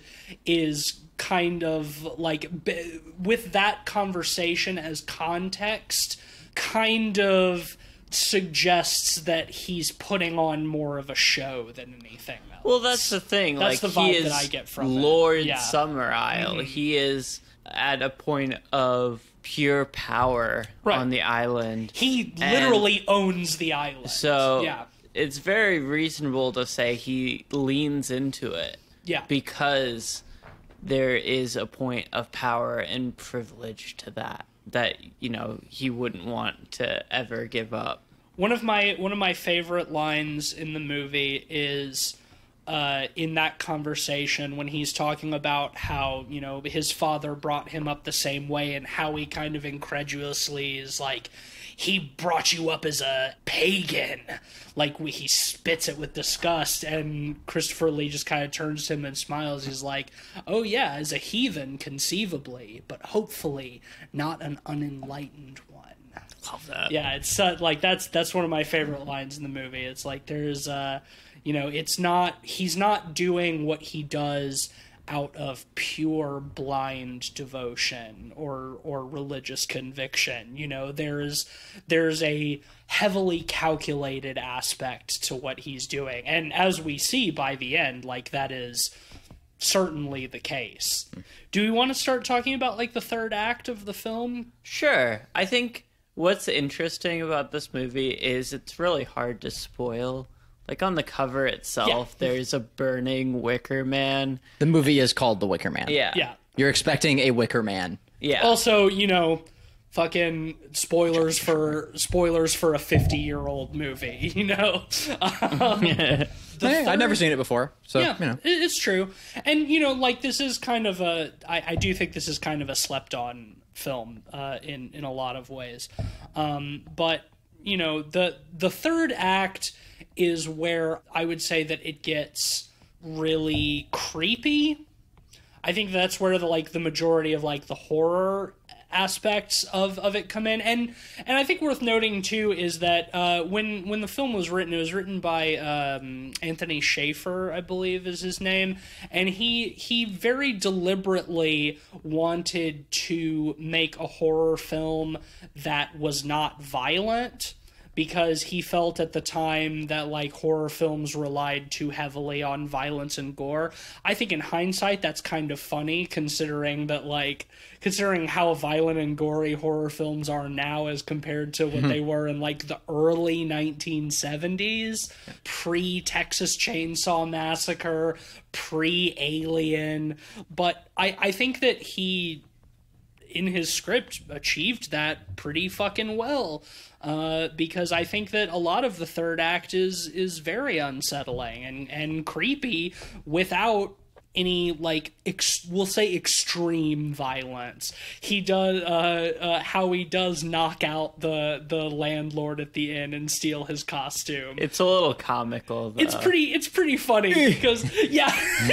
is kind of like, b- with that conversation as context, kind of suggests that he's putting on more of a show than anything else. Well, that's the thing. That's like the vibe he is that I get from it. Lord Yeah. Summerisle. Mhm. He is at a point of pure power Right. on the island. He And literally owns the island. So yeah, it's very reasonable to say he leans into it yeah. because there is a point of power and privilege to that that, you know, he wouldn't want to ever give up. One of my one of my favorite lines in the movie is uh, in that conversation when he's talking about how, you know, his father brought him up the same way and how he kind of incredulously is like, he brought you up as a pagan. Like, he spits it with disgust, and Christopher Lee just kind of turns to him and smiles. He's like, oh yeah, as a heathen, conceivably, but hopefully not an unenlightened one. Love that. Yeah, it's uh, like that's that's one of my favorite lines in the movie. It's like there's uh you know, it's not he's not doing what he does out of pure blind devotion or or religious conviction. You know, there's there's a heavily calculated aspect to what he's doing. And as we see by the end, like, that is certainly the case. Do we want to start talking about, like, the third act of the film? Sure. I think what's interesting about this movie is it's really hard to spoil. Like, on the cover itself, Yeah. there's a burning Wicker Man. The movie is called The Wicker Man. Yeah. Yeah. You're expecting a Wicker Man. Yeah. Also, you know, fucking spoilers for spoilers for a fifty-year-old movie, you know? Um, Hey, I've never seen it before, so, yeah, you know. it- it's true. And, you know, like, this is kind of a... I, I do think this is kind of a slept-on film uh, in, in a lot of ways. Um, but, you know, the the third act is where I would say that it gets really creepy. I think that's where the like the majority of like the horror aspects of, of it come in, and and I think worth noting too is that uh, when when the film was written, it was written by um, Anthony Schaefer, I believe is his name, and he he very deliberately wanted to make a horror film that was not violent, because he felt at the time that, like, horror films relied too heavily on violence and gore. I think in hindsight that's kind of funny, considering that, like, considering how violent and gory horror films are now as compared to what they were in, like, the early nineteen seventies, pre-Texas Chainsaw Massacre, pre-Alien. But I, I think that he, in his script, achieved that pretty fucking well. Uh, because I think that a lot of the third act is is very unsettling and, and creepy without any like ex- we'll say extreme violence. He does uh, uh, how he does knock out the the landlord at the inn and steal his costume. It's a little comical, though. It's pretty it's pretty funny because yeah.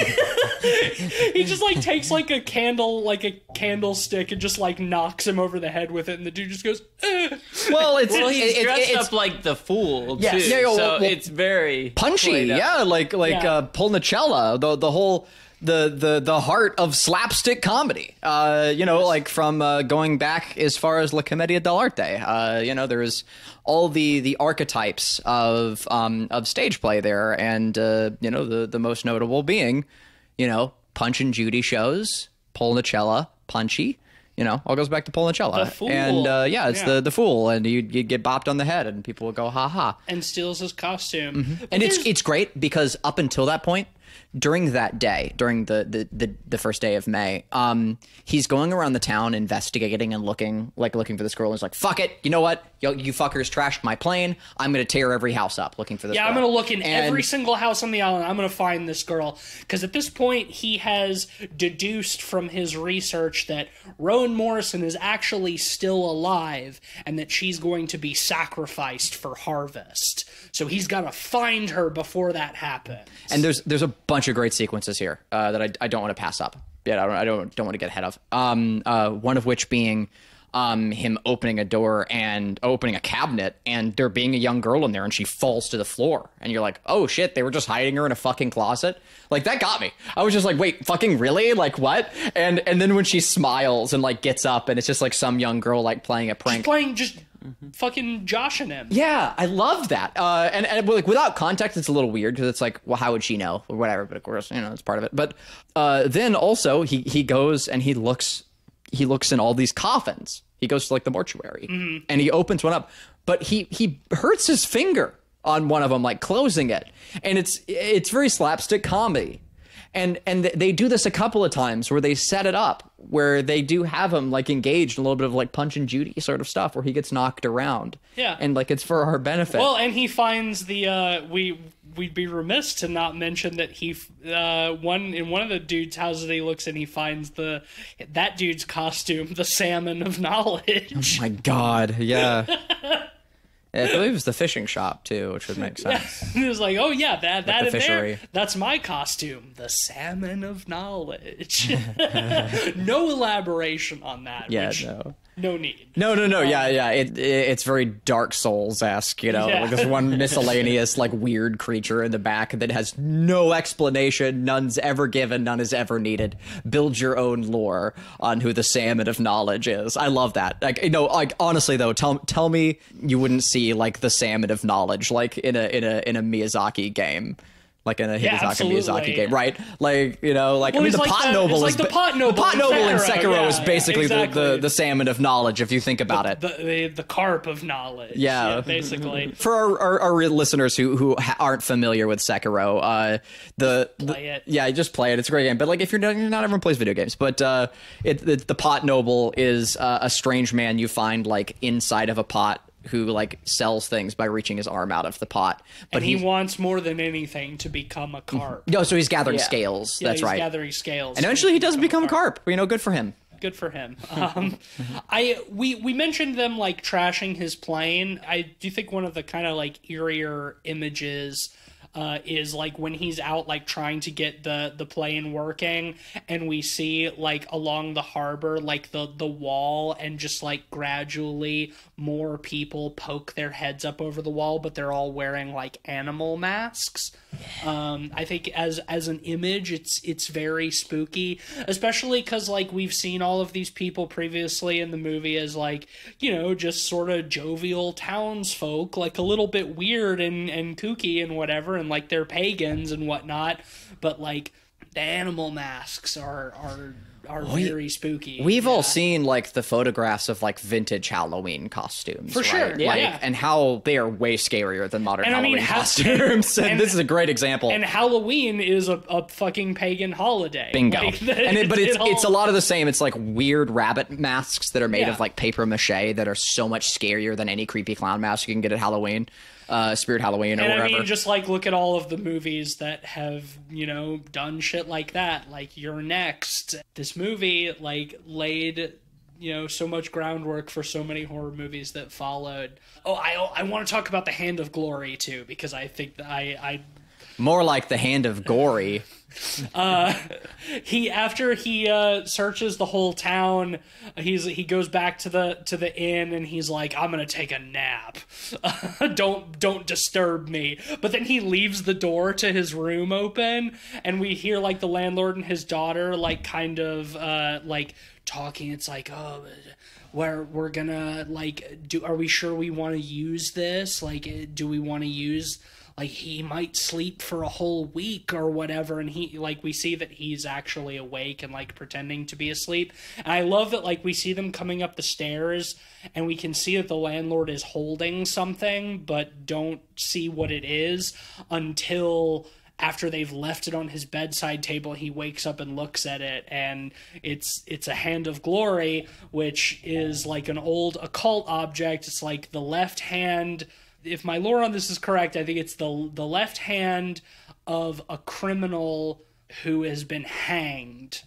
He just like takes like a candle like a candlestick and just like knocks him over the head with it, and the dude just goes eh. Well, it's Well, he's it- it- dressed it's up like the fool, Yes. too. Yeah, well, so well, it's very punchy, played up. yeah, like like Yeah. uh Polnicella, the the whole the the the heart of slapstick comedy. Uh, you know, like from uh, going back as far as La Commedia dell'arte. Uh, you know, there's all the the archetypes of um of stage play there, and uh, you know, the the most notable being, you know, Punch and Judy shows, Polnicella, punchy. You know, all goes back to Polnicella. The Fool. And uh, yeah, it's Yeah. the the fool, and you'd, you'd get bopped on the head, and people would go ha ha. and steals his costume. Mm-hmm. And it's it's great because up until that point, during that day, during the the, the, the first day of May, um, he's going around the town investigating and looking like looking for this girl. And he's like, "Fuck it, you know what? You, you fuckers trashed my plane. I'm gonna tear every house up looking for this." Yeah, girl. I'm going to look in And- every single house on the island. I'm going to find this girl. Because at this point, he has deduced from his research that Rowan Morrison is actually still alive and that she's going to be sacrificed for harvest. So he's got to find her before that happens. And there's there's a bunch of great sequences here uh, that I, I don't want to pass up. Yeah, I don't I don't don't want to get ahead of. Um, uh, one of which being um him opening a door and opening a cabinet, and there being a young girl in there, and she falls to the floor, and you're like, oh shit, they were just hiding her in a fucking closet. Like that got me. I was just like, wait, fucking really? Like what? And and then when she smiles and like gets up, and it's just like some young girl like playing a prank. playing just fucking joshing him. Yeah, I love that. Uh, and, and like without context, it's a little weird because it's like, well, how would she know or whatever? But of course, you know, it's part of it. But uh, then also he he goes and he looks he looks in all these coffins. He goes to like the mortuary and he opens one up, but he he hurts his finger on one of them, like closing it, and it's it's very slapstick comedy. And and they do this a couple of times where they set it up where they do have him like engaged in a little bit of like Punch and Judy sort of stuff where he gets knocked around. Yeah. And like it's for our benefit. Well, and he finds the uh, we we'd be remiss to not mention that he uh, one in one of the dude's houses he looks in, he finds the that dude's costume, the salmon of knowledge. Oh my God, yeah. I believe it was the fishing shop too, which would make sense. And he was like, "Oh yeah, that that the in there, fishery. that's my costume, the salmon of knowledge." No elaboration on that. Yeah, which, no. no need. No, no, no. Yeah, yeah. It, it it's very Dark Souls esque, you know. Yeah. Like there's one miscellaneous like weird creature in the back that has no explanation, none's ever given, none is ever needed. Build your own lore on who the salmon of knowledge is. I love that. Like you know, like honestly though, tell tell me you wouldn't see like the salmon of knowledge like in a in a in a Miyazaki game. Like in a Yeah, Hidetaka absolutely. Miyazaki game, right? Like you know, like Well, I mean, he's the like pot the- noble it's like is the ba- pot noble the pot in noble in Sekiro, Sekiro yeah, is basically yeah, the, the exactly. the salmon of knowledge if you think about it. The, the the carp of knowledge. Yeah. basically. For our, our, our real listeners who who ha- aren't familiar with Sekiro, uh, the, the Play it. yeah, just play it. It's a great game. But like, if you're not, not everyone plays video games, but uh, it, it the pot noble is uh, a strange man you find like inside of a pot who like sells things by reaching his arm out of the pot. But And he he's- wants more than anything to become a carp. no, so he's gathering Yeah. scales. Yeah, That's he's right. gathering scales. And eventually he does become a carp. You know, good for him. Good for him. Um, I we we mentioned them like trashing his plane. I do think one of the kind of like eerier images uh, is like when he's out like trying to get the the plane working, and we see like along the harbor like the the wall, and just like gradually more people poke their heads up over the wall, but they're all wearing like animal masks. Um, I think as as an image, it's it's very spooky, especially because like we've seen all of these people previously in the movie as like, you know, just sort of jovial townsfolk, like a little bit weird and and kooky and whatever, and like they're pagans and whatnot, but like the animal masks are are are very spooky. We've Yeah. all seen like the photographs of like vintage Halloween costumes, For sure, right? yeah. Like, Yeah. and how they are way scarier than modern And I mean, Halloween ha- costumes. and, and- this is a great example. And Halloween is a, a fucking pagan holiday. Bingo. Like, and it, but it's it all- it's a lot of the same. It's like weird rabbit masks that are made Yeah. of like paper mache that are so much scarier than any creepy clown mask you can get at Halloween. uh, Spirit Halloween or and whatever. I mean, just like look at all of the movies that have, you know, done shit like that, like You're Next. This movie like laid, you know, so much groundwork for so many horror movies that followed. Oh, I I want to talk about The Hand of Glory too, because I think that I I More like The Hand of Gory. uh, he after he uh, searches the whole town, he's he goes back to the to the inn and he's like, I'm gonna take a nap. don't don't disturb me. But then he leaves the door to his room open, and we hear like the landlord and his daughter like kind of uh, like talking. It's like, oh, where we're gonna like do? Are we sure we want to use this? Like, do we want to use? Like, he might sleep for a whole week or whatever, and he, like, we see that he's actually awake and, like, pretending to be asleep. And I love that, like, we see them coming up the stairs, and we can see that the landlord is holding something, but don't see what it is until after they've left it on his bedside table. He wakes up and looks at it, and it's it's a Hand of Glory, which is, like, an old occult object. It's, like, the left hand... If my lore on this is correct, I think it's the the left hand of a criminal who has been hanged,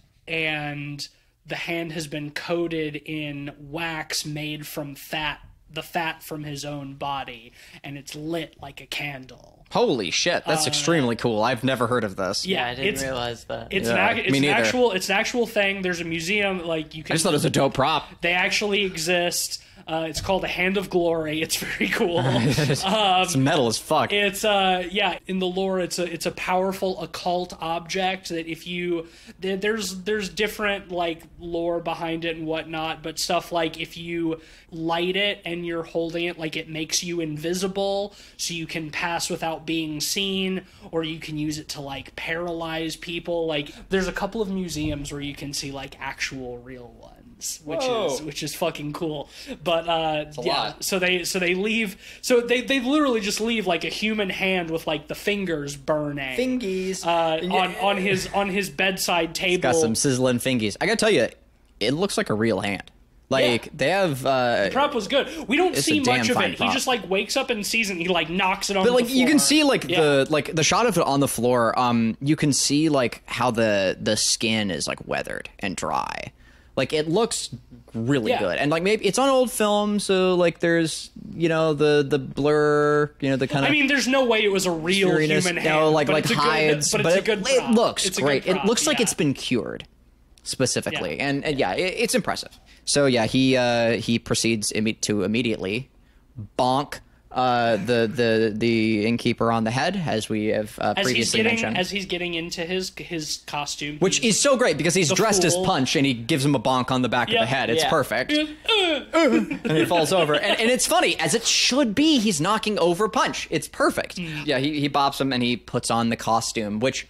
and the hand has been coated in wax made from fat, the fat from his own body, and it's lit like a candle. Holy shit, that's Uh, extremely cool. I've never heard of this. Yeah, I didn't it's, realize that. It's Yeah, an, ac- it's me an neither. actual it's an actual thing. There's a museum, like you can. I just thought it was a dope prop. They actually exist. Uh, it's called a Hand of Glory. It's very cool. It's metal as fuck. It's uh yeah, in the lore it's a it's a powerful occult object that if you there- there's there's different like lore behind it and whatnot, but stuff like if you light it and you're holding it, like it makes you invisible so you can pass without being seen, or you can use it to like paralyze people. Like there's a couple of museums where you can see like actual real ones. Which Whoa. is which is fucking cool, but uh, a yeah. lot. So they so they leave. So they they literally just leave like a human hand with like the fingers burning. Fingies. Uh, on on his on his bedside table. Got some sizzling fingies. I gotta tell you, it looks like a real hand. Like Yeah. they have. Uh, The prop was good. We don't It's see a damn much of fine it. prop. He just like wakes up and sees it and he like knocks it on But like the you can floor. see like Yeah. the like the shot of it on the floor. Um, you can see like how the the skin is like weathered and dry. Like it looks really Yeah. good, and like maybe it's on old film, so like there's you know the the blur, you know the kind of. I mean, there's no way it was a real Eeriness, human no, hand. like but like it's a hides, good, but, it's a good it, prop. it looks It's a good great. prop, It looks like yeah. it's been cured specifically, Yeah. and, and yeah, it, it's impressive. So yeah, he uh, he proceeds imme- to immediately bonk uh, the the the innkeeper on the head, as we have uh, as he's previously getting mentioned. as he's getting into his his costume, Which he's- is so great because he's the dressed as fool. Punch and he gives him a bonk on the back Yeah. of the head. It's Yeah. perfect. Uh, And he falls over. And, and it's funny, as it should be. He's knocking over Punch. It's perfect. Mm. Yeah, he, he bops him and he puts on the costume, which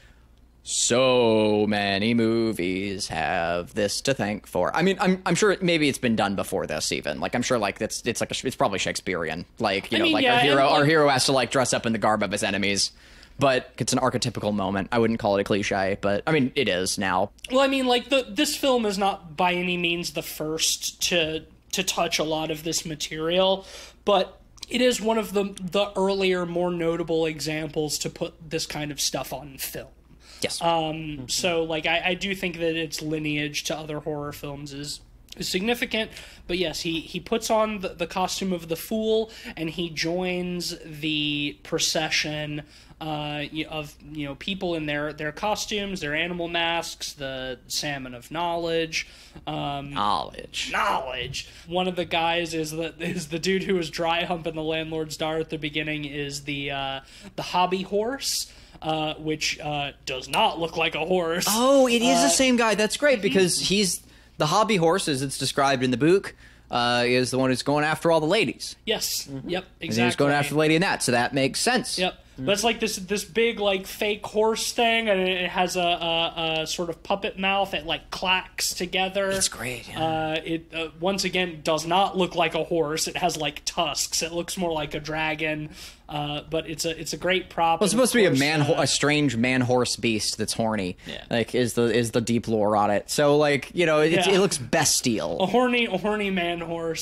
so many movies have this to thank for. I mean, I'm I'm sure maybe it's been done before this even. Like I'm sure like it's it's like a, it's probably Shakespearean. Like, you I know, mean, like yeah, our hero and, our like- hero has to like dress up in the garb of his enemies. But it's an archetypical moment. I wouldn't call it a cliche, but I mean, it is now. Well, I mean, like the this film is not by any means the first to to touch a lot of this material, but it is one of the the earlier, more notable examples to put this kind of stuff on film. Yes. Um, so, like, I, I do think that its lineage to other horror films is, is significant. But yes, he, he puts on the, the costume of the Fool, and he joins the procession uh, y- of you know people in their, their costumes, their animal masks, the Salmon of Knowledge. Um, Knowledge. knowledge. One of the guys is the is the dude who was dry humping the landlord's daughter at the beginning is the uh, the hobby horse. Uh, which uh, does not look like a horse. Oh, it is Uh, the same guy. That's great because he's the hobby horse, as it's described in the book, uh, is the one who's going after all the ladies. Yes. Yep. And Exactly. he was going after the lady in that, so that makes sense. Yep. But it's like this this big like fake horse thing, and it has a, a, a sort of puppet mouth. It like clacks together. It's great. Yeah. Uh, it uh, once again does not look like a horse. It has like tusks. It looks more like a dragon. Uh, but it's a it's a great prop. Well, it's and of supposed to be a course, man, uh, a strange man horse beast that's horny. Yeah. Like is the is the deep lore on it. So like you know, it's, Yeah. it looks bestial. a horny a horny man horse.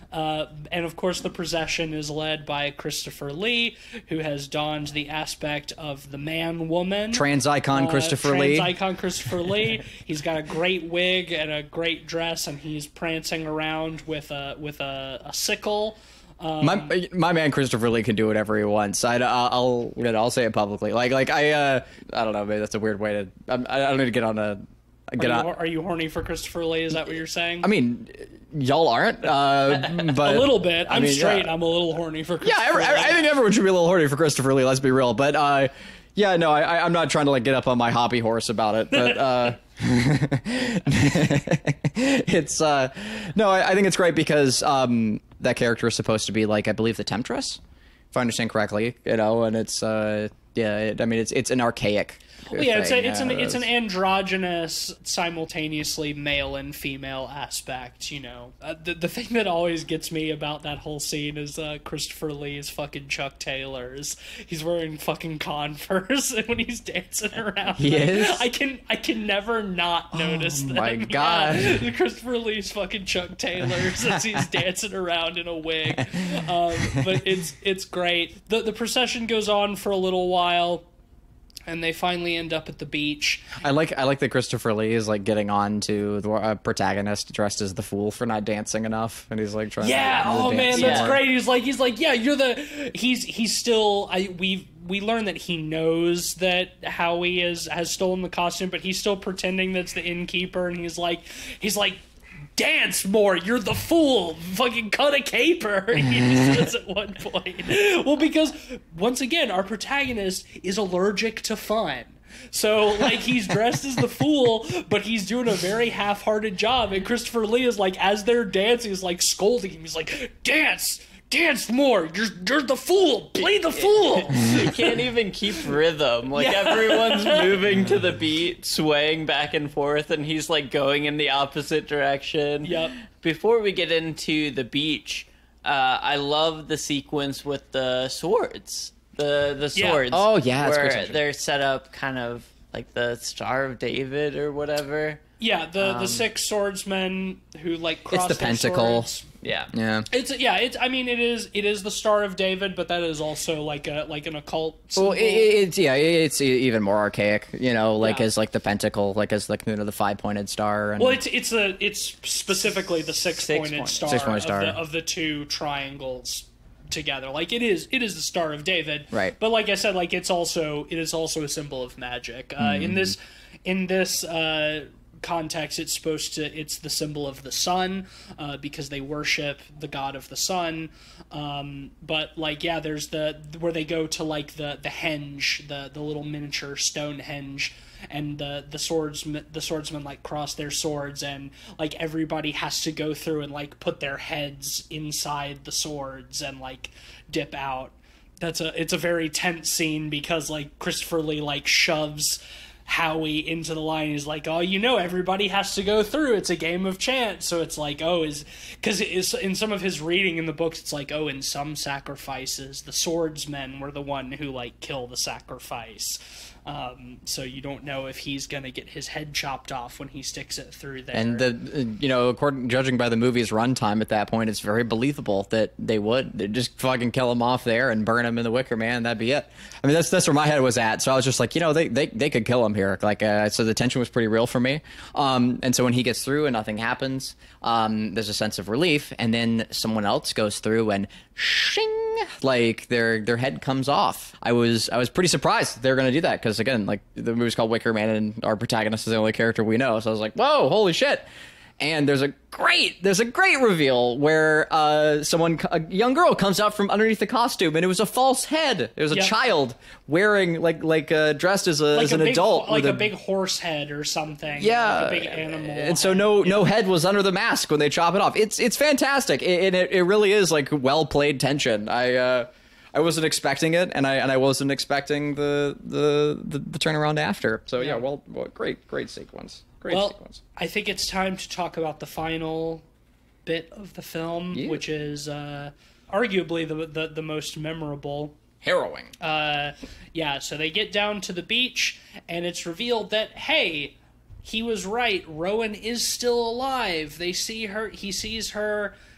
Uh, and of course, the procession is led by Christopher Lee, who has donned the aspect of the man-woman. Trans icon uh, Christopher trans Lee. Trans icon Christopher Lee. He's got a great wig and a great dress, and he's prancing around with a with a, a sickle. Um, my my man Christopher Lee can do whatever he wants. I, I'll you know, I'll say it publicly. Like like I uh, I don't know. Maybe that's a weird way to. I'm, I don't need to get on a. Get are, you, on. are you horny for Christopher Lee? Is that what you're saying? I mean, y'all aren't. Uh, but a little bit. I'm I mean, straight. Yeah. I'm a little horny for Christopher Yeah, every, Lee. I think everyone should be a little horny for Christopher Lee. Let's be real. But uh, yeah, no, I, I'm not trying to like get up on my hobby horse about it. But uh, it's uh, no, I, I think it's great because um, that character is supposed to be like, I believe, the Temptress, if I understand correctly. You know, and it's uh, yeah, it, I mean, it's it's an archaic. Well, yeah, it's, a, it's an yeah, it's an androgynous, simultaneously male and female aspect. You know, uh, the the thing that always gets me about that whole scene is uh, Christopher Lee's fucking Chuck Taylors. He's wearing fucking Converse when he's dancing around. He is? I can I can never not notice Oh them. my God. Yeah, Christopher Lee's fucking Chuck Taylors as he's dancing around in a wig. Um, but it's it's great. The the procession goes on for a little while. And they finally end up at the beach. I like I like that Christopher Lee is like getting on to the uh, protagonist dressed as the fool for not dancing enough, and he's like trying. Yeah. to Oh dance man, more. that's great. He's like he's like yeah, you're the. He's he's still. I we we learn that he knows that Howie is has stolen the costume, but he's still pretending that's the innkeeper, and he's like he's like. Dance more, you're the fool. Fucking cut a caper, he says at one point. Well, because once again, our protagonist is allergic to fun. So, like, he's dressed as the fool, but he's doing a very half-hearted job. And Christopher Lee is like, as they're dancing, he's like scolding him. He's like, dance! Dance more! You're you're the fool! Play the fool! You can't even keep rhythm. Like, Yeah. everyone's moving to the beat, swaying back and forth, and he's, like, going in the opposite direction. Yep. Before we get into the beach, uh, I love the sequence with the swords. The the Yeah. swords. Oh, yeah, that's Where great. they're set up kind of like the Star of David or whatever. Yeah, the, the six swordsmen who, like, cross It's the their pentacle. swords. Yeah. Yeah. It's yeah. It's I mean it is it is the Star of David, but that is also like a like an occult symbol. Well, it, it's yeah, it's even more archaic, you know, like Yeah. as like the pentacle, like as like you know the five pointed star. And Well, it's it's a it's specifically the six pointed Six-pointed. star, Six-pointed of, star. The, of the two triangles together. Like it is it is the Star of David. Right. But like I said, like it's also it is also a symbol of magic. Uh, Mm-hmm. In this in this uh, context, it's supposed to it's the symbol of the sun uh, because they worship the god of the sun. Um, but like yeah, there's the where they go to like the the henge, the the little miniature stone henge. And the the swordsmen the swordsmen like cross their swords, and like everybody has to go through and like put their heads inside the swords and like dip out. That's a it's a very tense scene because like Christopher Lee like shoves Howie into the line. He's like, oh, you know, everybody has to go through. It's a game of chance. So it's like, oh, is because in some of his reading in the books, it's like, oh, in some sacrifices, the swordsmen were the one who like kill the sacrifice. Um, so you don't know if he's gonna get his head chopped off when he sticks it through there. and the you know, according judging by the movie's runtime at that point, it's very believable that they would They'd just fucking kill him off there and burn him in the Wicker Man. That'd be it. I mean, that's that's where my head was at. So I was just like, you know, they they, they could kill him here. Like, uh, so the tension was pretty real for me. Um, and so when he gets through and nothing happens, um, there's a sense of relief. And then someone else goes through and shing, like their their head comes off. I was I was pretty surprised they're going to do that because again, like the movie's called Wicker Man and our protagonist is the only character we know. So I was like, whoa, holy shit. And there's a great, there's a great reveal where uh, someone, a young girl, comes out from underneath the costume, and it was a false head. It was a Yeah. child wearing, like, like uh, dressed as a like as a an big, adult, like with a, big horse head or something. yeah, like a big animal. and so head. no no head was under the mask when they chop it off. It's it's fantastic, it, and it, it really is like well played tension. I uh, I wasn't expecting it, and I and I wasn't expecting the the the, the turnaround after. So yeah, Yeah. well, well, great great sequence, great Well, sequence. I think it's time to talk about the final bit of the film, Yeah. which is uh, arguably the, the the most memorable. Harrowing. Uh, yeah, so they get down to the beach, and it's revealed that, hey, he was right. Rowan is still alive. They see her. He sees her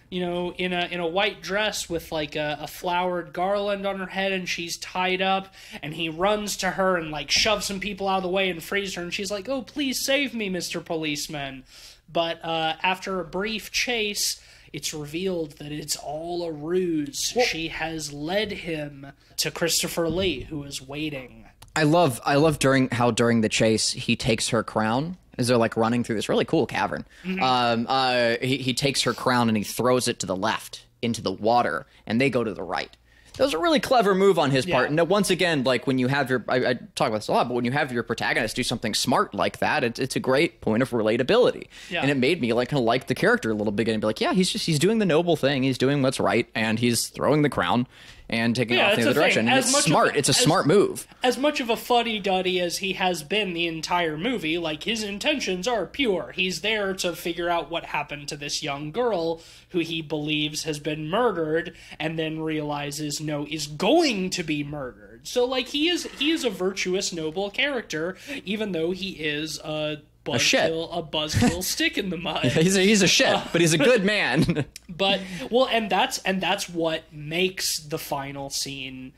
you know, in a in a white dress with like a, a flowered garland on her head, and she's tied up, and he runs to her and like shoves some people out of the way and frees her, and she's like, "Oh, please save me, Mister Policeman." But uh, after a brief chase, it's revealed that it's all a ruse. Well, she has led him to Christopher Lee, who is waiting. I love I love during how during the chase he takes her crown as they're like running through this really cool cavern. Mm-hmm. Um, uh, he, he takes her crown and he throws it to the left into the water, and they go to the right. That was a really clever move on his part. Yeah. And once again, like when you have your, I, I talk about this a lot, but when you have your protagonist do something smart like that, it, it's a great point of relatability. Yeah. And it made me like kind of like the character a little bit and be like, yeah, he's just, he's doing the noble thing. He's doing what's right. And he's throwing the crown and taking yeah, off in the other direction. And it's smart. A, it's a as, smart move. As much of a fuddy-duddy as he has been the entire movie, like, his intentions are pure. He's there to figure out what happened to this young girl who he believes has been murdered, and then realizes, no, is going to be murdered. So, like, he is he is a virtuous, noble character, even though he is a... A shit. A buzzkill stick in the mud. he's a, he's a shit, uh, but he's a good man. But well, and that's and that's what makes the final scene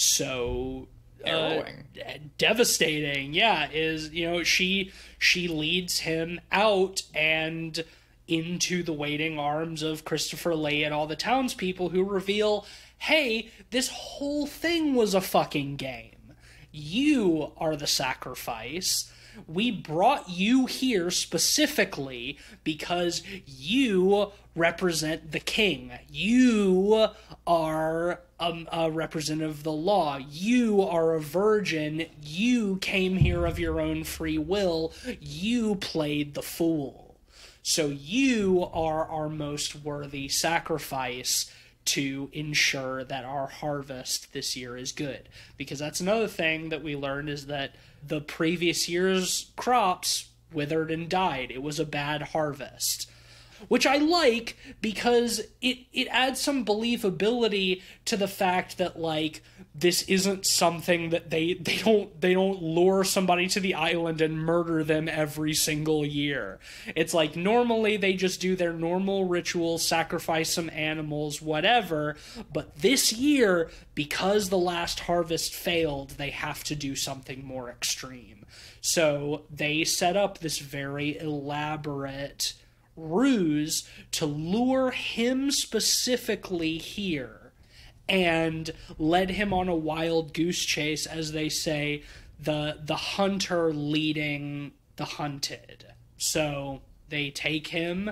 so uh, devastating. Yeah, is you know she she leads him out and into the waiting arms of Christopher Lee and all the townspeople, who reveal, hey, this whole thing was a fucking game. You are the sacrifice. We brought you here specifically because you represent the king. You are a, a representative of the law. You are a virgin. You came here of your own free will. You played the fool. So you are our most worthy sacrifice to ensure that our harvest this year is good. Because that's another thing that we learned, is that the previous year's crops withered and died. It was a bad harvest. Which I like, because it, it adds some believability to the fact that, like, this isn't something that they, they don't they don't lure somebody to the island and murder them every single year. It's like, normally they just do their normal rituals, sacrifice some animals, whatever, but this year, because the last harvest failed, they have to do something more extreme. So they set up this very elaborate ruse to lure him specifically here and led him on a wild goose chase, as they say, the the hunter leading the hunted. So they take him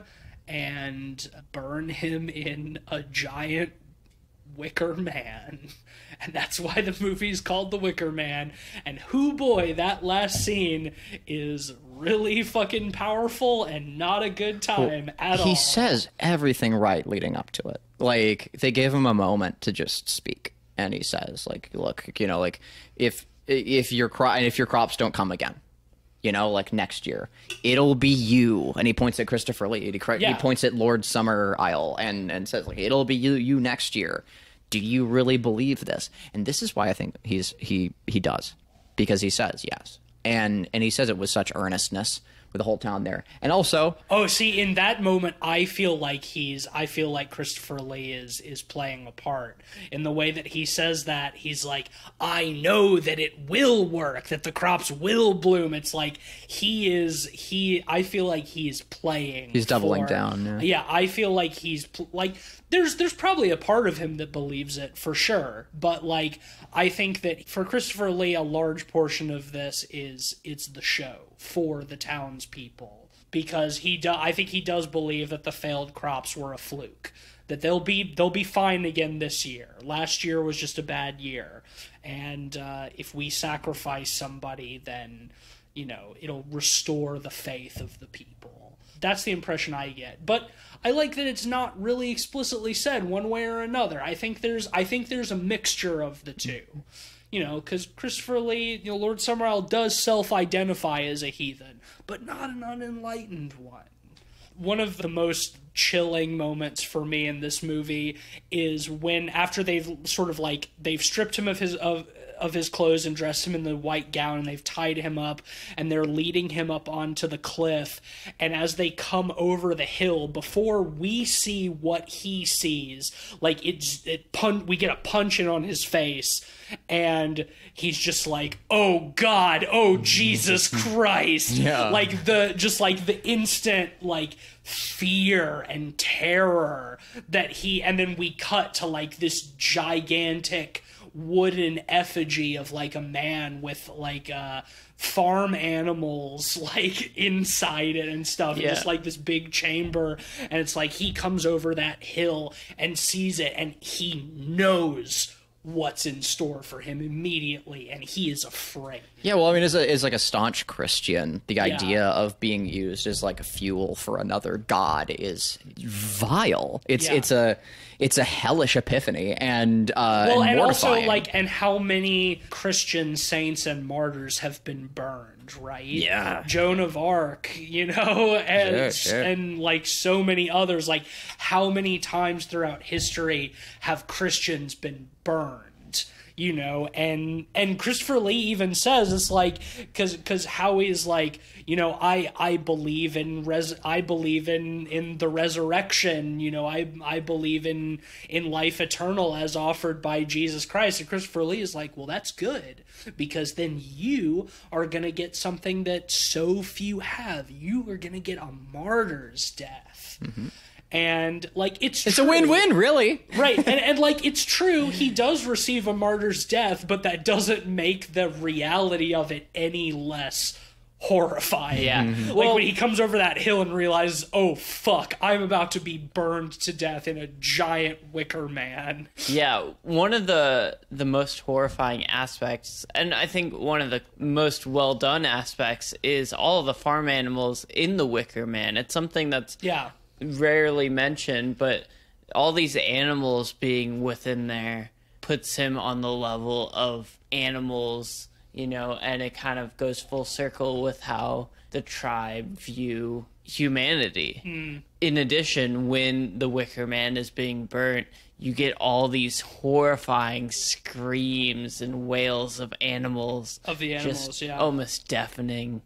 and burn him in a giant Wicker Man. And that's why the movie's called The Wicker Man. And hoo boy, that last scene is really fucking powerful and not a good time well, at he all. He says everything right leading up to it. Like, they gave him a moment to just speak. And he says, like, look, you know, like, if if your cro- if your crops don't come again, you know, like next year, it'll be you. And he points at Christopher Lee. He, yeah. he points at Lord Summer Isle and, and says, like, it'll be you you next year. Do you really believe this? And this is why I think he's he he does, because he says yes, and and he says it with such earnestness with the whole town there, and also oh, see, in that moment, I feel like he's I feel like Christopher Lee is is playing a part in the way that he says that. He's like, I know that it will work, that the crops will bloom. It's like he is he. I feel like he's playing. He's doubling for, down. Yeah. yeah, I feel like he's like. There's there's probably a part of him that believes it for sure, but like I think that for Christopher Lee, a large portion of this is it's the show for the townspeople, because he do, I think he does believe that the failed crops were a fluke, that they'll be they'll be fine again this year. Last year was just a bad year, and uh, if we sacrifice somebody, then you know it'll restore the faith of the people. That's the impression I get, but I like that it's not really explicitly said one way or another. I think there's I think there's a mixture of the two, you know, because Christopher Lee, you know, Lord Summerisle does self-identify as a heathen, but not an unenlightened one. One of the most chilling moments for me in this movie is when, after they've sort of like they've stripped him of his of of his clothes and dressed him in the white gown, and they've tied him up, and they're leading him up onto the cliff. And as they come over the hill, before we see what he sees, like it's it pun- we get a punch in on his face, and he's just like, oh God, oh Jesus Christ. Yeah. Like the just like the instant like fear and terror that he, and then we cut to like this gigantic wooden effigy of like a man with like uh farm animals like inside it and stuff. Yeah. And just like this big chamber, and it's like he comes over that hill and sees it, and he knows what's in store for him immediately, and he is afraid. Yeah, well, I mean, as, a, as like a staunch Christian, the Yeah. idea of being used as like a fuel for another god is vile. It's Yeah. it's a it's a hellish epiphany, and uh, Well, and, and also mortifying. like, and how many Christian saints and martyrs have been burned, right? Yeah. Joan of Arc, you know, and Sure, sure. and like so many others. Like, how many times throughout history have Christians been burned? You know, and and Christopher Lee even says it's like, because because Howie's like, you know, I I believe in res I believe in in the resurrection. You know, I I believe in in life eternal as offered by Jesus Christ. And Christopher Lee is like, well, that's good, because then you are gonna get something that so few have. You are gonna get a martyr's death. Mm-hmm. And like it's it's true. a win-win, really. Right, and, and like it's true, he does receive a martyr's death, but that doesn't make the reality of it any less horrifying. Yeah. Mm-hmm. Like Well- when he comes over that hill and realizes, oh fuck, I'm about to be burned to death in a giant Wicker Man. Yeah, one of the the most horrifying aspects, and I think one of the most well done aspects, is all of the farm animals in the Wicker Man. It's something that's Yeah. rarely mentioned, but all these animals being within there puts him on the level of animals, you know, and it kind of goes full circle with how the tribe view humanity. In addition, when the Wicker Man is being burnt, you get all these horrifying screams and wails of animals. Of the animals, just yeah. almost deafening.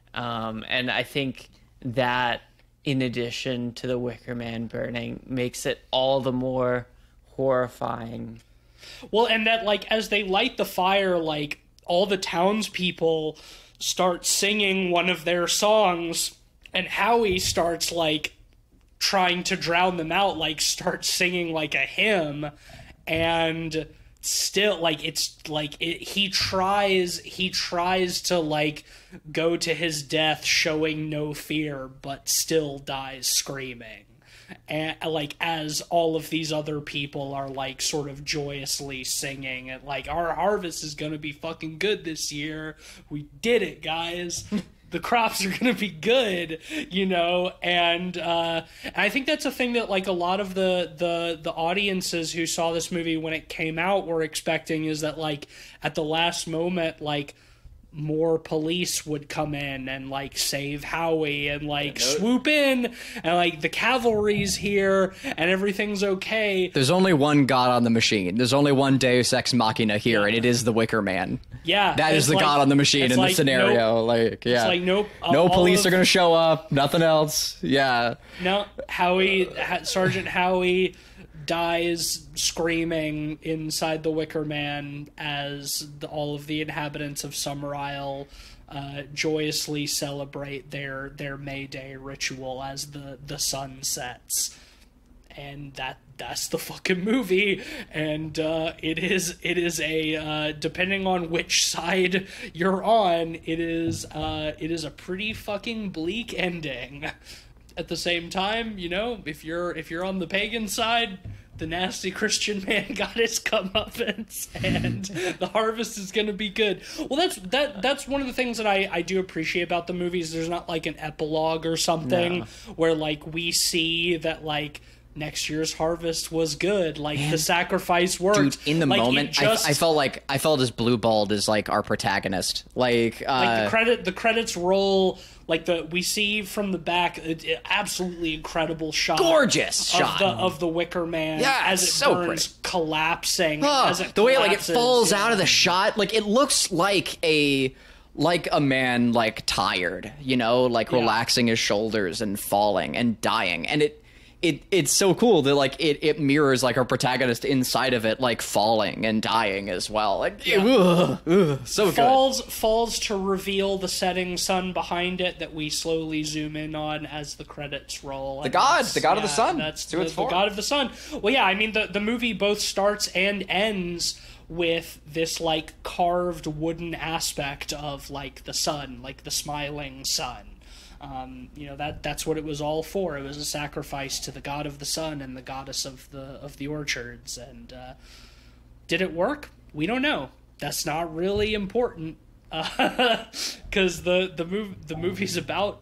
Um, and I think that, in addition to the Wicker Man burning, makes it all the more horrifying. Well, and that, like, as they light the fire, like, all the townspeople start singing one of their songs, and Howie starts, like, trying to drown them out, like, starts singing, like, a hymn, and still, like, it's, like, it, he tries, he tries to, like, go to his death showing no fear, but still dies screaming. And like, as all of these other people are like sort of joyously singing and like, our harvest is gonna be fucking good this year, we did it, guys. The crops are gonna be good, you know. And uh and I think that's a thing that like a lot of the the the audiences who saw this movie when it came out were expecting, is that like at the last moment, like more police would come in and like save Howie and like swoop in, and like the cavalry's here and everything's okay. There's only one god on the machine. There's only one Deus Ex Machina here, Yeah. and it is the Wicker Man. Yeah, That is it's the like- god on the machine it's in like, this scenario. nope. Like, yeah, It's like, nope. no all police of- are gonna show up. Nothing else. Yeah. No, Howie, ha- Sergeant Howie dies screaming inside the Wicker Man as the, all of the inhabitants of Summer Isle uh, joyously celebrate their their May Day ritual as the, the sun sets. And that that's the fucking movie, and uh, it is it is a uh, depending on which side you're on, it is uh, it is a pretty fucking bleak ending. At the same time, you know, if you're if you're on the pagan side, the nasty Christian man got his comeuppance, and the harvest is going to be good. Well, that's that that's one of the things that I, I do appreciate about the movies. There's not like an epilogue or something No. where like we see that like next year's harvest was good. Like, Man. the sacrifice worked. Dude, in the like, moment, just, I, I felt like I felt as Blue Balled as like our protagonist. Like, uh, like the credit, the credits roll. Like the we see from the back, it, it, absolutely incredible shot, gorgeous of shot the of the Wicker Man yeah, as it so burns, pretty. collapsing. Oh, as it the way like it falls yeah. out of the shot, like it looks like a like a man like tired, you know, like yeah. relaxing his shoulders and falling and dying, and it. It, it's so cool that like it, it mirrors like our protagonist inside of it like falling and dying as well. Like yeah. ugh, ugh, so falls good. falls to reveal the setting sun behind it that we slowly zoom in on as the credits roll. The god, the god yeah, of the sun. That's the, the, the god of the sun. Well, yeah, I mean the the movie both starts and ends with this like carved wooden aspect of like the sun, like the smiling sun. Um, you know, that that's what it was all for. It was a sacrifice to the god of the sun and the goddess of the of the orchards. And uh, did it work? We don't know. That's not really important because uh, the the mov- the movie's about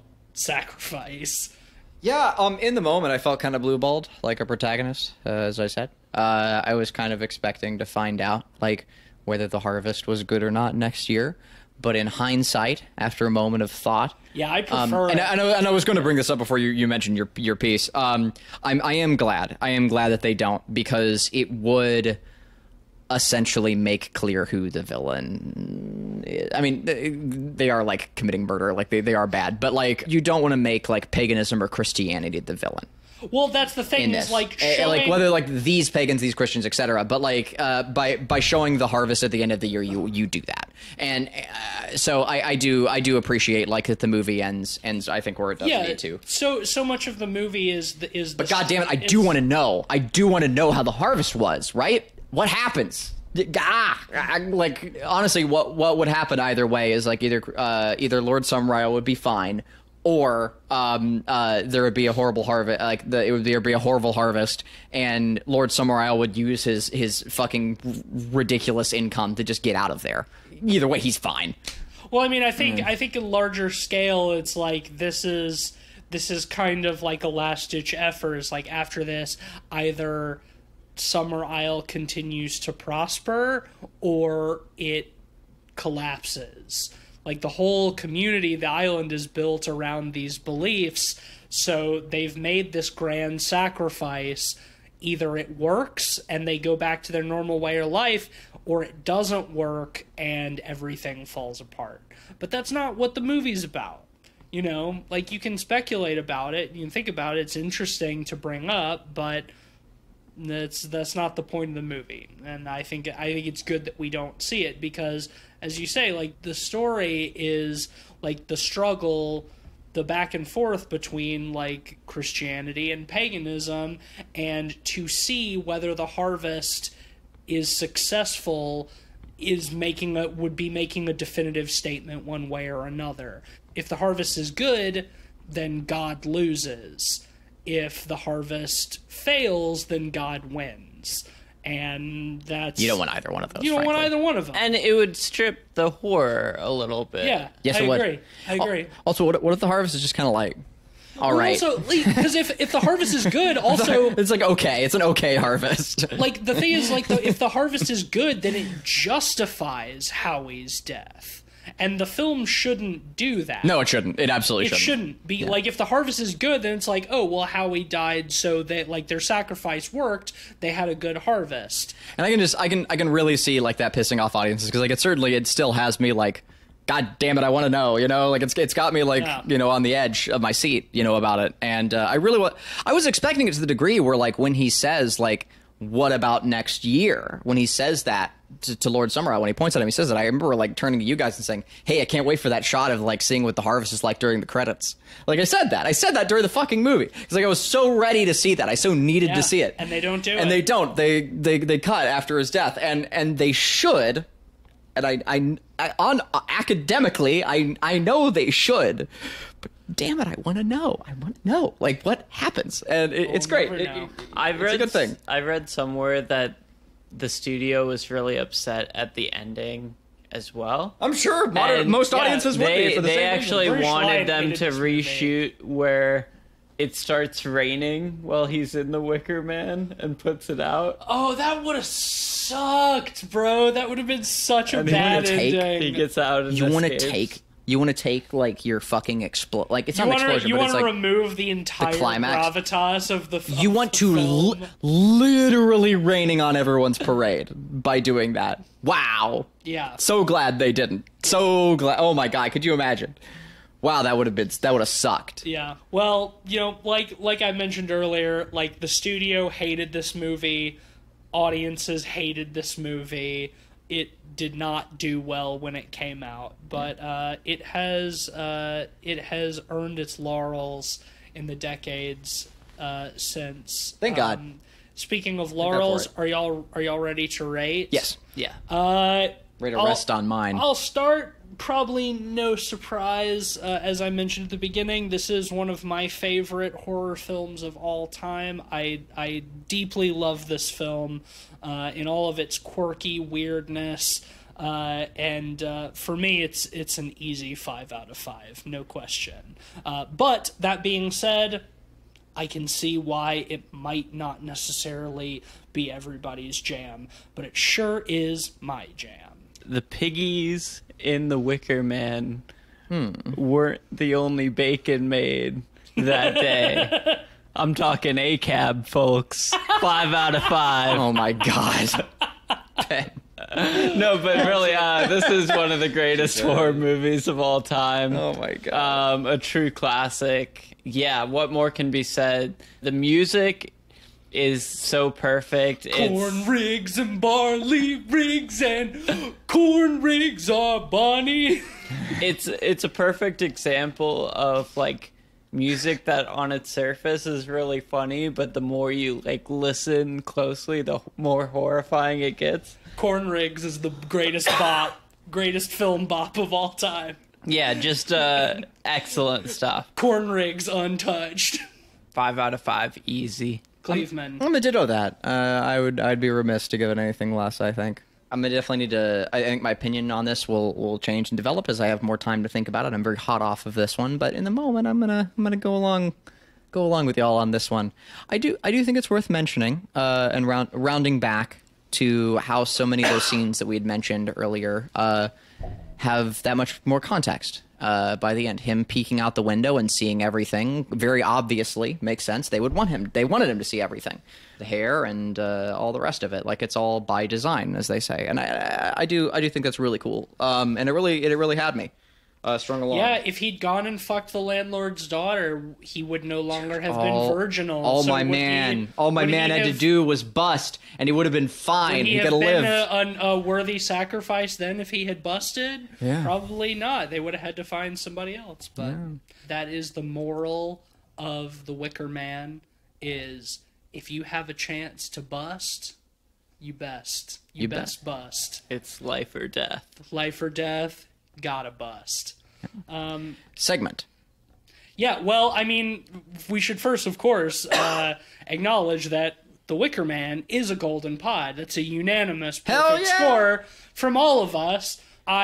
sacrifice. Yeah, um, in the moment, I felt kind of blue balled, like a protagonist, uh, as I said. Uh, I was kind of expecting to find out, like, whether the harvest was good or not next year. But in hindsight, after a moment of thought, yeah, I um, prefer. and, it. I, and, I, and I was going to bring this up before you, you mentioned your your piece. Um, I'm I am glad. I am glad that they don't, because it would essentially make clear who the villain is. I mean, they are like committing murder, like they they are bad, but like you don't want to make like paganism or Christianity the villain. Well, that's the thing. Is like showing... like whether like these pagans, these Christians, et cetera. But like uh, by by showing the harvest at the end of the year, you you do that, and uh, so I, I do I do appreciate like that the movie ends ends. I think where it does yeah, need to. So so much of the movie is the, is. But the, goddamn it, I do want to know. I do want to know how the harvest was. Right? What happens? Ah, I, like honestly, what what would happen either way is like either uh, either Lord Summerisle would be fine. Or um, uh, there would be a horrible harvest, like the, it would there would be a horrible harvest, and Lord Summerisle would use his his fucking ridiculous income to just get out of there. Either way, he's fine. Well, I mean, I think Mm. I think in larger scale, it's like this is this is kind of like a last ditch effort. It's like after this, either Summerisle continues to prosper or it collapses. Like the whole community, the island is built around these beliefs, so they've made this grand sacrifice. Either it works and they go back to their normal way of life, or it doesn't work and everything falls apart. But that's not what the movie's about. You know, like you can speculate about it, you can think about it, it's interesting to bring up, but that's that's not the point of the movie. And I think I think it's good that we don't see it because, as you say, like the story is like the struggle, the back and forth between like Christianity and paganism, and to see whether the harvest is successful is making a would be making a definitive statement one way or another. If the harvest is good, then God loses. If the harvest fails, then God wins. And that's... You don't want either one of those, You don't frankly. want either one of them. And it would strip the horror a little bit. Yeah, Yes, I it would. agree. I agree. Also, what, what if the harvest is just kind of like, all Well, right. Also, because if, if the harvest is good, also... It's like, okay, it's an okay harvest. Like, the thing is, like, the, if the harvest is good, then it justifies Howie's death. And the film shouldn't do that. No, it shouldn't. It absolutely It shouldn't. shouldn't be. Like, if the harvest is good, then it's like, oh, well, Howie died, so they, like, their sacrifice worked. They had a good harvest. And I can just, I can, I can really see like that pissing off audiences because like it certainly, it still has me like, God damn it, I want to know, you know, like it's, it's got me like, Yeah. you know, on the edge of my seat, you know, about it. And uh, I really want, I was expecting it to the degree where like when he says like, what about next year? When he says that to, to Lord Summerisle, when he points at him, he says that. I remember like turning to you guys and saying, "Hey, I can't wait for that shot of like seeing what the harvest is like during the credits." Like I said that, I said that during the fucking movie because like I was so ready to see that, I so needed Yeah, to see it, and they don't do and it. they don't. They they they cut after his death, and and they should. And I, I, I on academically, I I know they should, but damn it, I want to know. I want to know, like what happens, and it, it's great. never It- know. it- I've it's read a good thing. I've read somewhere that the studio was really upset at the ending as well. I'm sure modern, And, most yeah, audiences would they be for the they same actually British wanted Lion them hated to this movie. reshoot where it starts raining while he's in the Wicker Man and puts it out. Oh, that would have sucked, bro. That would have been such a And bad you wanna take- ending. He gets out and You want to escapes. take you want to take like your fucking explode like it's you not an want to explosion, you but want it's to like remove the entire climax. gravitas of the. Of you want the to film. li- literally raining on everyone's parade by doing that. Wow. Yeah. So glad they didn't. So glad. Oh my god, could you imagine? Wow, that would have been that would have sucked. Yeah. Well, you know, like like I mentioned earlier, like the studio hated this movie, audiences hated this movie. It did not do well when it came out, but uh, it has uh, it has earned its laurels in the decades uh, since. Thank God. Um, speaking of for laurels, it. are y'all are y'all ready to rate? Yes. Yeah. Uh, Ready to I'll- rest on mine. I'll start. Probably no surprise, uh, as I mentioned at the beginning, this is one of my favorite horror films of all time. I I deeply love this film uh, in all of its quirky weirdness, uh, and uh, for me, it's it's an easy five out of five, no question. Uh, but that being said, I can see why it might not necessarily be everybody's jam, but it sure is my jam. The piggies in the Wicker Man Hmm. weren't the only bacon made that day. I'm talking A C A B, folks. Five out of five. Oh my god. Ben. No, but really, uh, this is one of the greatest horror movies of all time. Oh my god. Um, a true classic. Yeah, what more can be said? The music is so perfect. Corn It's, rigs and barley rigs and corn rigs are bonny. it's it's a perfect example of like music that on its surface is really funny, but the more you like listen closely, the more horrifying it gets. Corn rigs is the greatest bop, greatest film bop of all time. Yeah, just uh, excellent stuff. Corn rigs untouched. Five out of five, easy. Cleveland. I'm gonna ditto that. Uh, I would I'd be remiss to give it anything less. I think I'm gonna definitely need to. I think my opinion on this will will change and develop as I have more time to think about it. I'm very hot off of this one, but in the moment, I'm gonna I'm gonna go along go along with y'all on this one. I do I do think it's worth mentioning uh, and round, rounding back to how so many of those scenes that we had mentioned earlier uh, have that much more context. Uh, by the end, him peeking out the window and seeing everything very obviously makes sense. They would want him. They wanted him to see everything, the hair and uh, all the rest of it. Like it's all by design, as they say. And I, I do, I do think that's really cool. Um, and it really, it really had me uh, strung along. Yeah, if he'd gone and fucked the landlord's daughter, he would no longer have all, been virginal. all So my would man, he- all my would man he had to have- do was bust, and he would have been fine. Would he He have could have been lived. a, a, a worthy sacrifice then if he had busted? Yeah. Probably not. They would have had to find somebody else. But that is the moral of the Wicker Man: is if you have a chance to bust, you best. You, You bet. best bust. It's life or death. Life or death, gotta bust. Um, Segment. Yeah, well, I mean, we should first, of course, uh, acknowledge that The Wicker Man is a golden pod. That's a unanimous Hell perfect yeah! score from all of us.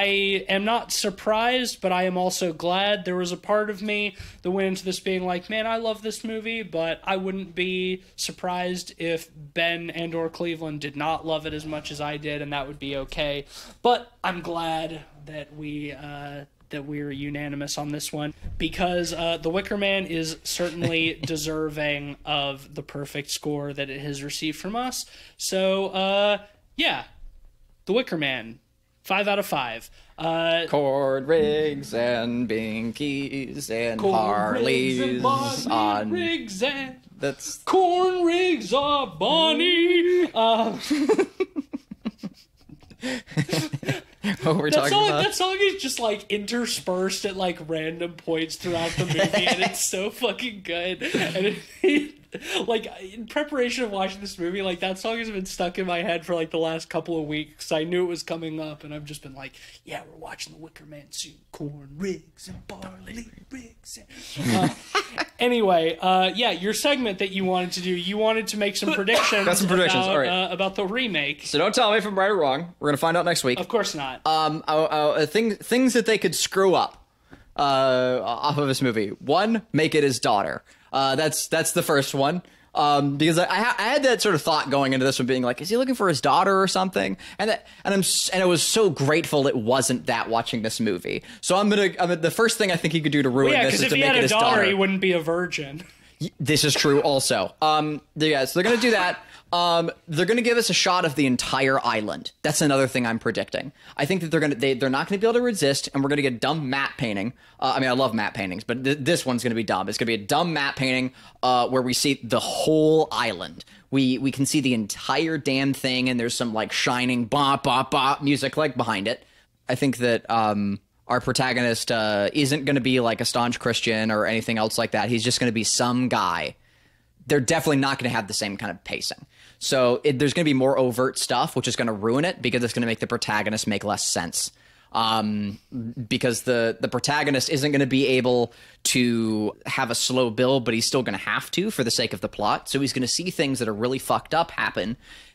I am not surprised, but I am also glad. There was a part of me that went into this being like, man, I love this movie, but I wouldn't be surprised if Ben and or Cleveland did not love it as much as I did, and that would be okay. But I'm glad that we... Uh, that we're unanimous on this one, because uh, The Wicker Man is certainly deserving of the perfect score that it has received from us. So, uh, yeah, The Wicker Man, five out of five. Uh, Cord rigs and binkies and corn rigs and Harleys barley on. rigs and That's corn rigs are bonny. Uh, what we're That talking song, about. that song is just like interspersed at like random points throughout the movie, and it's so fucking good. And it, like in preparation of watching this movie, like that song has been stuck in my head for like the last couple of weeks. I knew it was coming up, and I've just been like, "Yeah, we're watching the Wicker Man soon. Corn rigs and barley rigs." And... Uh, anyway, uh, yeah, your segment that you wanted to do, you wanted to make some predictions. Got some predictions, about, all right. uh, about the remake. So don't tell me if I'm right or wrong. We're gonna find out next week. Of course not. Um, uh, uh, things things that they could screw up uh, off of this movie. One, make it his daughter. Uh, that's that's the first one. Um, because I, I had that sort of thought going into this one, being like, is he looking for his daughter or something? And that, and I'm and I was so grateful it wasn't that watching this movie. So I'm gonna, I'm gonna the first thing I think he could do to ruin Well, yeah, this is because to if he make had it a his daughter, daughter. he wouldn't be a virgin. This is true also. Um, yeah, so they're gonna do that. Um, they're gonna give us a shot of the entire island. That's another thing I'm predicting. I think that they're gonna they they're not gonna be able to resist, and we're gonna get dumb matte painting. Uh, I mean, I love matte paintings, but th- this one's gonna be dumb. It's gonna be a dumb matte painting uh, where we see the whole island. We we can see the entire damn thing, and there's some like shining bop bop bop music like behind it. I think that um, our protagonist uh, isn't gonna be like a staunch Christian or anything else like that. He's just gonna be some guy. They're definitely not going to have the same kind of pacing. So it, there's going to be more overt stuff, which is going to ruin it because it's going to make the protagonist make less sense. Um, because the, the protagonist isn't going to be able to have a slow build, but he's still going to have to for the sake of the plot. So he's going to see things that are really fucked up happen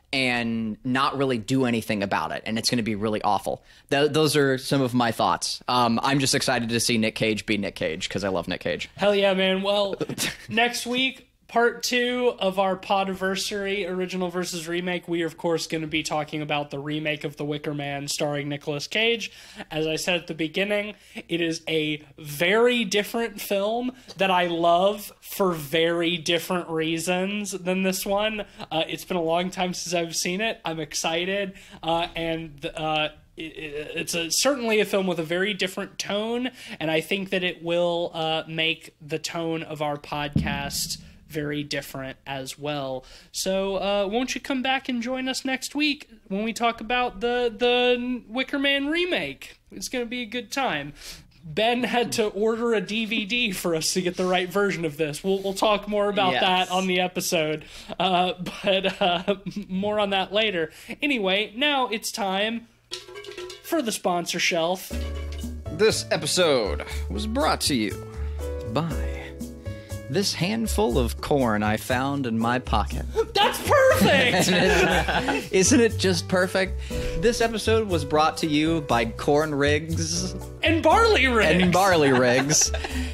and not really do anything about it. And it's going to be really awful. Th- those are some of my thoughts. Um, I'm just excited to see Nick Cage be Nick Cage because I love Nick Cage. Hell yeah, man. Well, next week, part two of our podiversary original versus remake, we are of course going to be talking about the remake of The Wicker Man starring Nicolas Cage. As I said at the beginning, it is a very different film that I love for very different reasons than this one. Uh, it's been a long time since I've seen it. I'm excited, uh, and uh, it's a, certainly a film with a very different tone, and I think that it will uh, make the tone of our podcast very different as well. So uh, won't you come back and join us next week when we talk about the the Wicker Man remake? It's going to be a good time. Ben had to order a D V D for us to get the right version of this. We'll we'll talk more about Yes. that on the episode, uh, but uh, more on that later. Anyway, now it's time for the sponsor shelf. This episode was brought to you by this handful of corn I found in my pocket. That's perfect! Isn't it just perfect? This episode was brought to you by Corn Rigs And barley rigs! and Barley Rigs.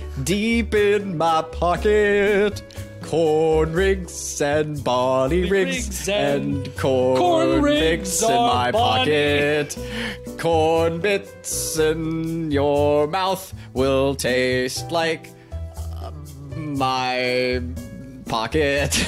Deep in my pocket, Corn Rigs and Barley Rigs, Rigs and and Corn, Corn Rigs Rigs in are my bonny. pocket. Corn bits in your mouth will taste like my pocket.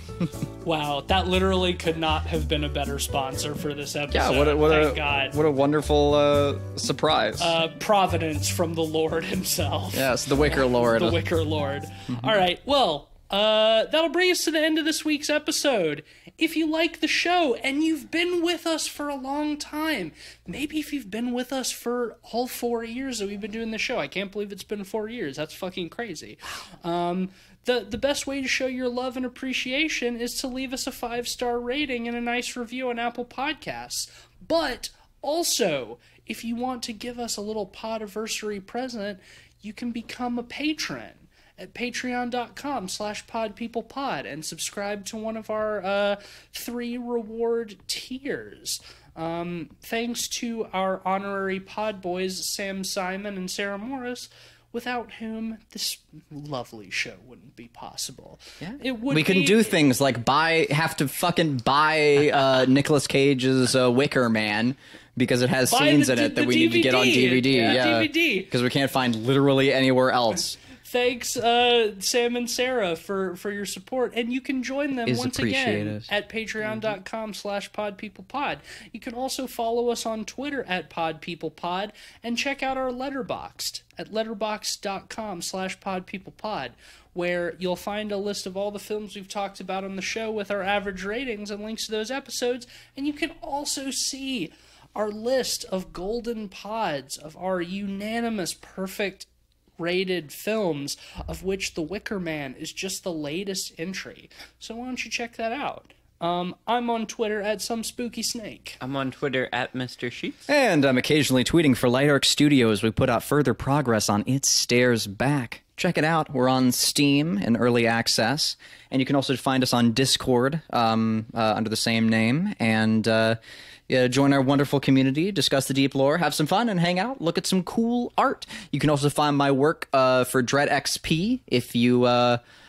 Wow, that literally could not have been a better sponsor for this episode. Yeah, what a what Thank a God. what a wonderful uh, surprise. Uh, providence from the Lord himself. yes, the Wicker Lord. The Wicker Lord. All right, well, uh, that'll bring us to the end of this week's episode. If you like the show and you've been with us for a long time, maybe if you've been with us for all four years that we've been doing the show, I can't believe it's been four years. That's fucking crazy. Um, the the best way to show your love and appreciation is to leave us a five-star rating and a nice review on Apple Podcasts. But also, if you want to give us a little podiversary present, you can become a patron at patreon.com slash podpeoplepod and subscribe to one of our uh, three reward tiers. Um, thanks to our honorary pod boys, Sam Simon and Sarah Morris, without whom this lovely show wouldn't be possible. Yeah. It would we can be- do things like buy, have to fucking buy uh, Nicolas Cage's uh, Wicker Man because it has Buy scenes the in D- it that the we need to get on D V D. Yeah, Yeah, D V D. because we can't find literally anywhere else. Thanks, uh, Sam and Sarah, for, for your support. And you can join them Is once again appreciated. at patreon.com slash podpeoplepod. You can also follow us on Twitter at podpeoplepod and check out our Letterboxd at letterboxd.com slash podpeoplepod, where you'll find a list of all the films we've talked about on the show with our average ratings and links to those episodes. And you can also see our list of golden pods of our unanimous perfect rated films, of which The Wicker Man is just the latest entry. So why don't you check that out? Um, I'm on Twitter at some spooky snake. I'm on Twitter at Mister Sheets. And I'm occasionally tweeting for Light Arc Studios. We put out further progress on It Stares Back. Check it out. We're on Steam in early access. And you can also find us on Discord um, uh, under the same name. And uh, yeah, join our wonderful community, discuss the deep lore, have some fun, and hang out. Look at some cool art. You can also find my work uh, for Dread X P if you... Uh,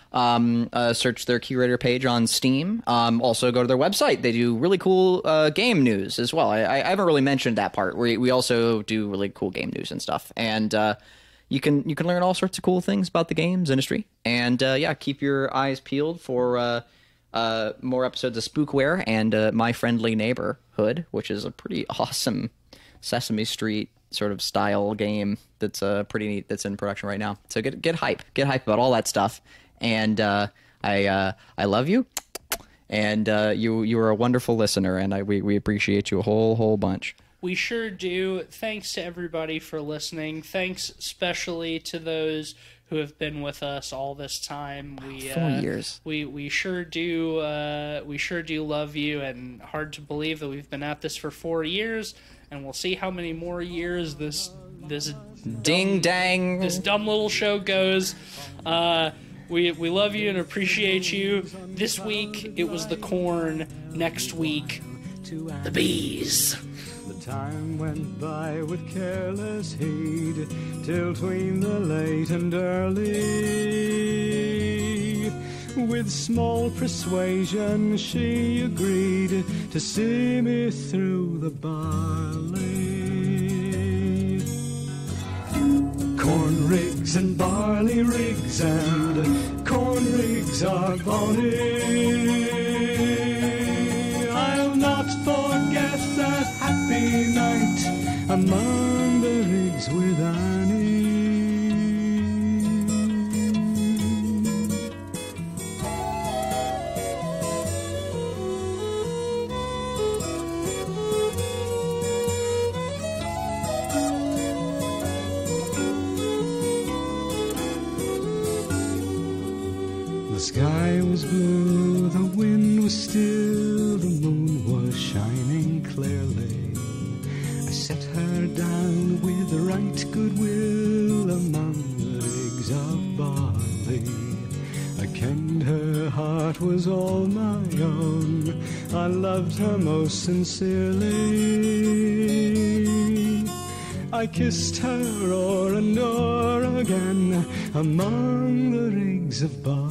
Um, uh, search their curator page on Steam. Um, also go to their website. They do really cool uh, game news as well. I, I haven't really mentioned that part. We we also do really cool game news and stuff. And uh, you can you can learn all sorts of cool things about the games industry. And uh, yeah, keep your eyes peeled for uh, uh, more episodes of Spookware and uh, My Friendly Neighborhood, which is a pretty awesome Sesame Street sort of style game that's uh, pretty neat. That's in production right now. So get get hype, get hype about all that stuff. And uh, I uh, I love you, and uh, you you are a wonderful listener, and I we, we appreciate you a whole whole bunch. We sure do. Thanks to everybody for listening. Thanks especially to those who have been with us all this time. We Four uh, years. We we sure do. Uh, we sure do love you, and hard to believe that we've been at this for four years, and we'll see how many more years this this Ding dumb, dang. this dumb little show goes. Uh, We we love you and appreciate you. This week it was the corn. Next week, the bees. The time went by with careless heed, till tween the late and early. With small persuasion she agreed to see me through the barley. Corn rigs and barley rigs and corn rigs are bonny. I'll not forget that happy night among the rigs with Annie. The sky was blue, the wind was still, the moon was shining clearly. I set her down with right goodwill among the rigs of barley. I kenned her heart was all my own, I loved her most sincerely. I kissed her o'er and o'er again among the rigs of barley.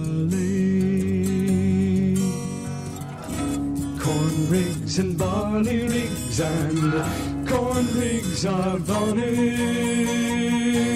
Corn rigs and barley rigs and corn rigs are bonny.